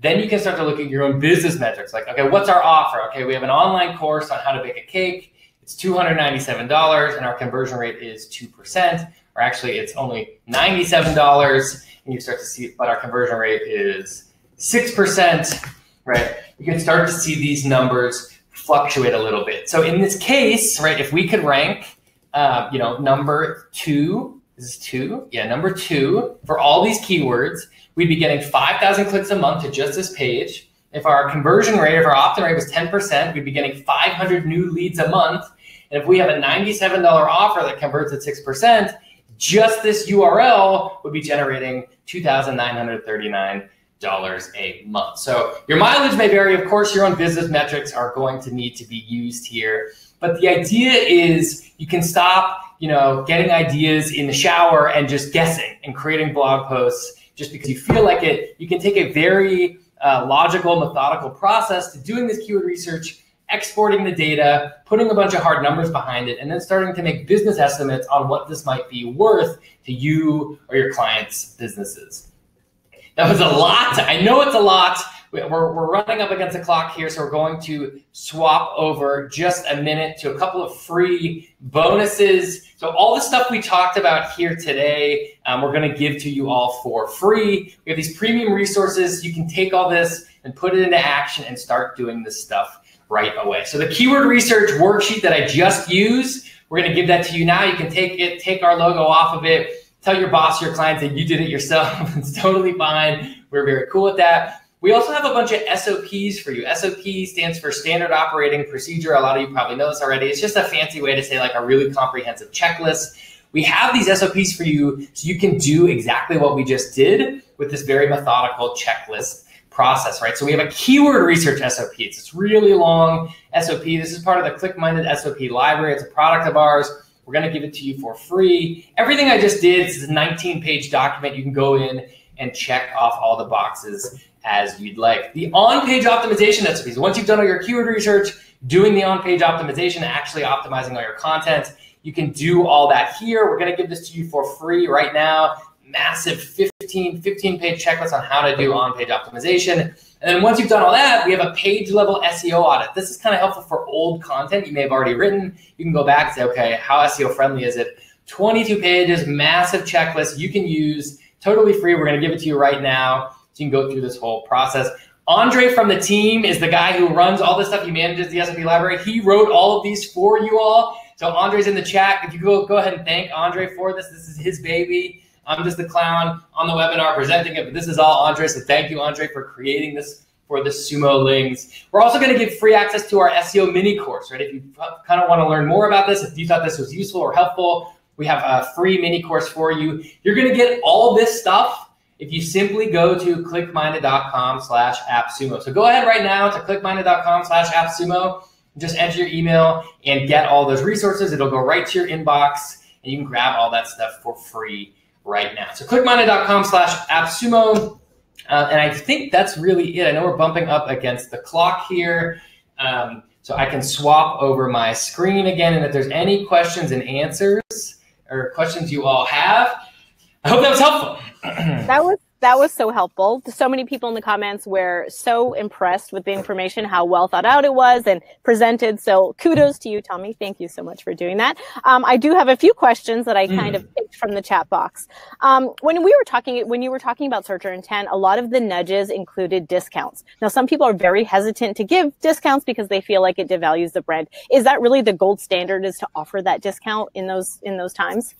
Then you can start to look at your own business metrics. Like, okay, what's our offer? Okay, we have an online course on how to bake a cake. It's two hundred ninety-seven dollars and our conversion rate is two percent, or actually it's only ninety-seven dollars, and you start to see, but our conversion rate is six percent, right? You can start to see these numbers fluctuate a little bit. So in this case, right, if we could rank, uh, you know, number two, this is two, yeah, number two for all these keywords, we'd be getting five thousand clicks a month to just this page. If our conversion rate, if our opt-in rate was ten percent, we'd be getting five hundred new leads a month. And if we have a ninety-seven dollar offer that converts at six percent, just this U R L would be generating two thousand nine hundred thirty-nine dollars a month. So your mileage may vary. Of course, your own business metrics are going to need to be used here. But the idea is you can stop, you know, getting ideas in the shower and just guessing and creating blog posts just because you feel like it. You can take a very uh, logical, methodical process to doing this keyword research, exporting the data, putting a bunch of hard numbers behind it, and then starting to make business estimates on what this might be worth to you or your clients' businesses. That was a lot. I know it's a lot. We're, we're running up against the clock here, so we're going to swap over just a minute to a couple of free bonuses. So all the stuff we talked about here today, um, we're going to give to you all for free. We have these premium resources. You can take all this and put it into action and start doing this stuff right away. So the keyword research worksheet that I just used, we're going to give that to you now. You can take it, take our logo off of it, tell your boss, your clients that you did it yourself. It's totally fine. We're very cool with that. We also have a bunch of S O Ps for you. S O P stands for Standard Operating Procedure. A lot of you probably know this already. It's just a fancy way to say like a really comprehensive checklist. We have these S O Ps for you so you can do exactly what we just did with this very methodical checklist process, right? So we have a keyword research S O P. It's this really long S O P. This is part of the ClickMinded S O P library. It's a product of ours. We're going to give it to you for free. Everything I just did is a nineteen page document. You can go in and check off all the boxes as you'd like. The on-page optimization S O Ps. Once you've done all your keyword research, doing the on-page optimization, actually optimizing all your content, you can do all that here. We're going to give this to you for free right now. Massive fifteen page checklist on how to do on-page optimization. And then once you've done all that, we have a page level S E O audit. This is kind of helpful for old content you may have already written. You can go back and say, okay, how S E O friendly is it? twenty-two pages, massive checklist you can use, totally free. We're going to give it to you right now so you can go through this whole process. Andre from the team is the guy who runs all this stuff. He manages the S O P library. He wrote all of these for you all. So Andre's in the chat. If you go, go ahead and thank Andre for this. This is his baby. I'm just the clown on the webinar presenting it, but this is all Andre. So thank you, Andre, for creating this for the Sumo Lings. We're also going to give free access to our S E O mini course, right? If you kind of want to learn more about this, if you thought this was useful or helpful, we have a free mini course for you. You're going to get all this stuff if you simply go to clickminded.com slash appsumo. So go ahead right now to clickminded.com slash appsumo, just enter your email and get all those resources. It'll go right to your inbox and you can grab all that stuff for free right now. So clickminded.com slash appsumo. Uh, and I think that's really it. I know we're bumping up against the clock here. Um, so I can swap over my screen again. And if there's any questions and answers or questions you all have, I hope that was helpful. That was that was so helpful. So many people in the comments were so impressed with the information, how well thought out it was and presented. So kudos to you, Tommy. Thank you so much for doing that. Um, I do have a few questions that I kind mm. of picked from the chat box. Um, when we were talking, when you were talking about searcher intent, a lot of the nudges included discounts. Now, some people are very hesitant to give discounts because they feel like it devalues the brand. Is that really the gold standard, is to offer that discount in those in those times?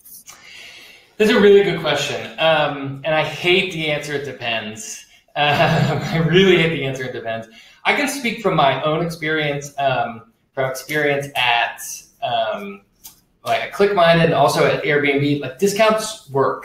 This is a really good question, um, and I hate the answer, it depends. Uh, I really hate the answer, it depends. I can speak from my own experience, um, from experience at um, like at ClickMinded and also at Airbnb. Like, discounts work.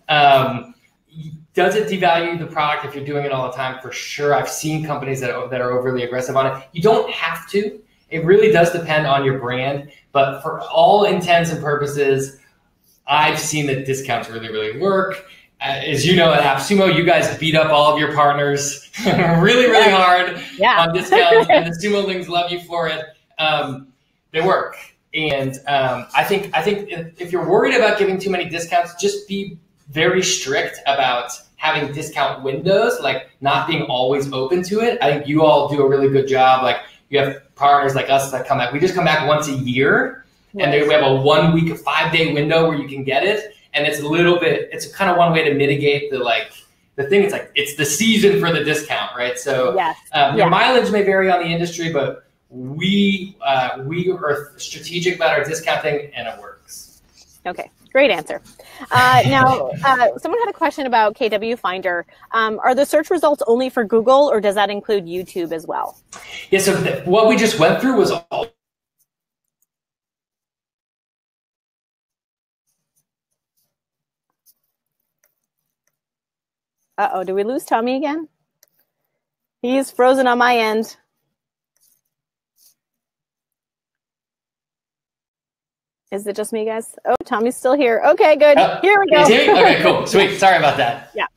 Um, does it devalue the product if you're doing it all the time? For sure. I've seen companies that are, that are overly aggressive on it. You don't have to. It really does depend on your brand, but for all intents and purposes, I've seen that discounts really, really work. Uh, as you know, at AppSumo, you guys beat up all of your partners really, really hard yeah. on discounts, and the Sumo Lings love you for it. Um, they work, and um, I think I think if, if you're worried about giving too many discounts, just be very strict about having discount windows, like not being always open to it. I think you all do a really good job. Like you have partners like us that come back. We just come back once a year, and they, we have a one week, a five day window where you can get it. And it's a little bit, it's kind of one way to mitigate the like, the thing. It's like, it's the season for the discount, right? So yes. um, yeah. your mileage may vary on the industry, but we, uh, we are strategic about our discounting and it works. Okay. Great answer. Uh, now, uh, someone had a question about K W Finder. Um, are the search results only for Google, or does that include YouTube as well? Yeah, so th- what we just went through was all. Uh-oh, did we lose Tommy again? He's frozen on my end. Is it just me, guys? Oh, Tommy's still here. Okay, good. Oh, here we go. Okay, cool. Sweet. Sorry about that. Yeah.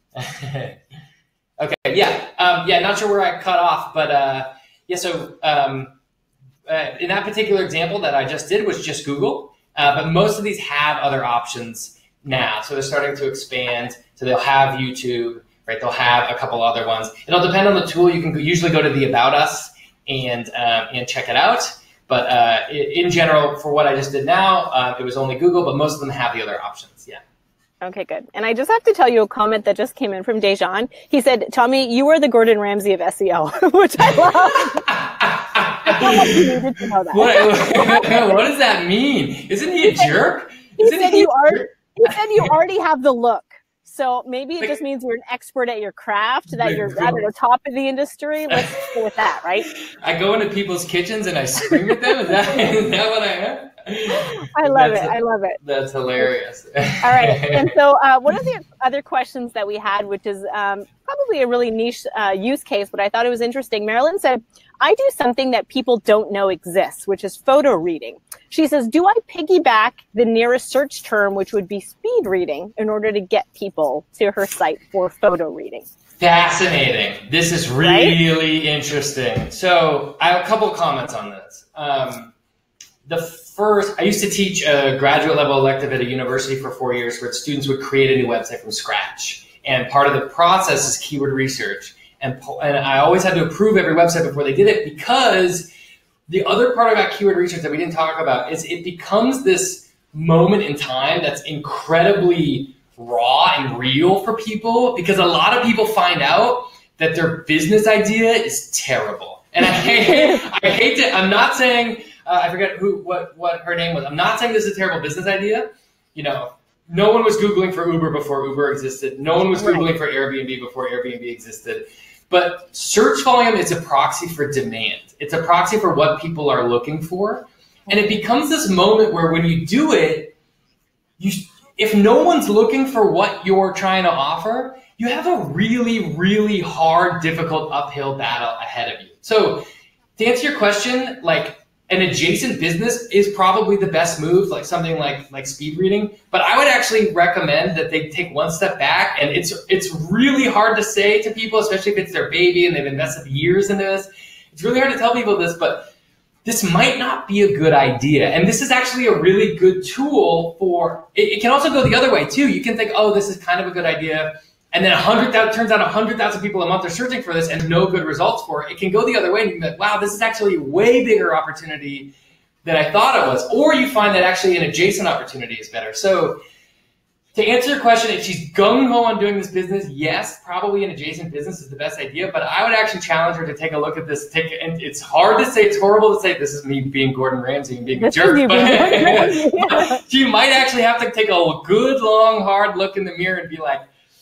Okay, yeah. Um, yeah, not sure where I cut off, but uh, yeah, so um, uh, in that particular example that I just did was just Google, uh, but most of these have other options now. So they're starting to expand. So they'll have YouTube, right? They'll have a couple other ones. It'll depend on the tool. You can usually go to the About Us and, um, and check it out. But uh, in general, for what I just did now, uh, it was only Google, but most of them have the other options. Yeah. Okay, good. And I just have to tell you a comment that just came in from Dejan. He said, Tommy, you are the Gordon Ramsay of S E O, which I love. I feel like you needed to know that. What, what does that mean? Isn't he a jerk? He Isn't said, he you are, he said you already have the look. So maybe it Like, just means you're an expert at your craft, that you're at the top of the industry. Let's go with that, right? I go into people's kitchens and I scream at them. Is that, is that what I am? I love That's it. A, I love it. That's hilarious. All right. And so uh, one of the other questions that we had, which is um, probably a really niche uh, use case, but I thought it was interesting. Marilyn said, I do something that people don't know exists, which is photo reading. She says, do I piggyback the nearest search term, which would be speed reading, in order to get people to her site for photo reading? Fascinating. This is really right? interesting. So I have a couple of comments on this. Um, the first, I used to teach a graduate level elective at a university for four years where students would create a new website from scratch. And part of the process is keyword research. And, and I always had to approve every website before they did it, because the other part about keyword research that we didn't talk about is it becomes this moment in time that's incredibly raw and real for people, because a lot of people find out that their business idea is terrible. And I hate, I hate to, I'm not saying, uh, I forget who, what, what her name was. I'm not saying this is a terrible business idea. You know, no one was Googling for Uber before Uber existed. No one was Googling for Airbnb before Airbnb existed. But search volume is a proxy for demand. It's a proxy for what people are looking for. And it becomes this moment where when you do it, you, if no one's looking for what you're trying to offer, you have a really, really hard, difficult uphill battle ahead of you. So to answer your question, like, an adjacent business is probably the best move, like something like like speed reading. But I would actually recommend that they take one step back. And it's it's really hard to say to people, especially if it's their baby and they've invested years into this. It's really hard to tell people this, but this might not be a good idea. And this is actually a really good tool for, it, it can also go the other way too. You can think, oh, this is kind of a good idea. And then a hundred thousand, turns out a hundred thousand people a month are searching for this and no good results for it. It can go the other way and you can be like, wow, this is actually a way bigger opportunity than I thought it was. Or you find that actually an adjacent opportunity is better. So to answer your question, if she's gung-ho on doing this business, yes, probably an adjacent business is the best idea. But I would actually challenge her to take a look at this. Take, and it's hard to say, it's horrible to say this is me being Gordon Ramsay and being a jerk. But, but you might actually have to take a good, long, hard look in the mirror and be like,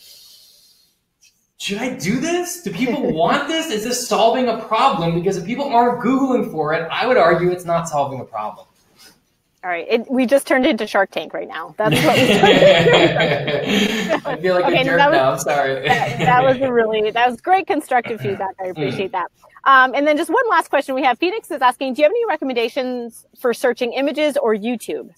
should I do this? Do people want this? Is this solving a problem? Because if people aren't Googling for it, I would argue it's not solving a problem. All right. It, we just turned into Shark Tank right now. That's what we turned I feel like okay, a jerk was, now. I'm sorry. that, that was a really, that was great constructive feedback. I appreciate that. Um, and then just one last question we have. Phoenix is asking, do you have any recommendations for searching images or YouTube?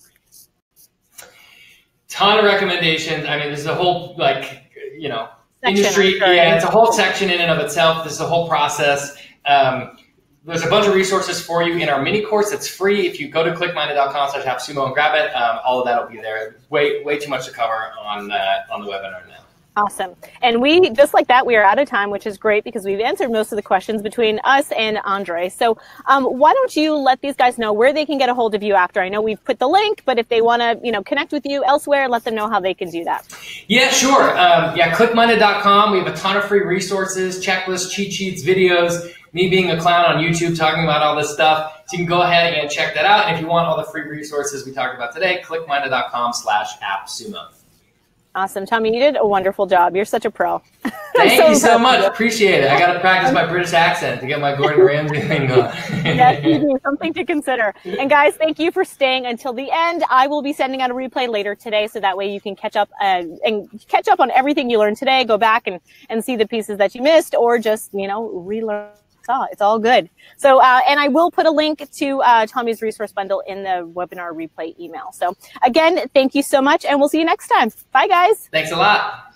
Ton of recommendations. I mean, there's a whole, like, you know, Section, industry, sure. yeah, it's a whole section in and of itself. This is a whole process. Um, there's a bunch of resources for you in our mini course that's free. If you go to clickminded dot com slash AppSumo and grab it, um, all of that will be there. Way, way too much to cover on uh, on the webinar now. Awesome. And we, just like that, we are out of time, which is great because we've answered most of the questions between us and Andre. So um, why don't you let these guys know where they can get a hold of you after? I know we've put the link, but if they want to, you know, connect with you elsewhere, let them know how they can do that. Yeah, sure. Um, yeah, click minded dot com. We have a ton of free resources, checklists, cheat sheets, videos, me being a clown on YouTube talking about all this stuff. So you can go ahead and check that out. And if you want all the free resources we talked about today, click minded dot com slash appsumo. Awesome. Tommy, you did a wonderful job. You're such a pro. Thank so you so much. Appreciate it. I got to practice my British accent to get my Gordon Ramsay thing going. Yes, you do. Something to consider. And guys, thank you for staying until the end. I will be sending out a replay later today, so that way you can catch up uh, and catch up on everything you learned today. Go back and, and see the pieces that you missed, or just, you know, relearn. It's all good. So, uh, and I will put a link to uh, Tommy's resource bundle in the webinar replay email. So again, thank you so much, and we'll see you next time. Bye, guys. Thanks a lot.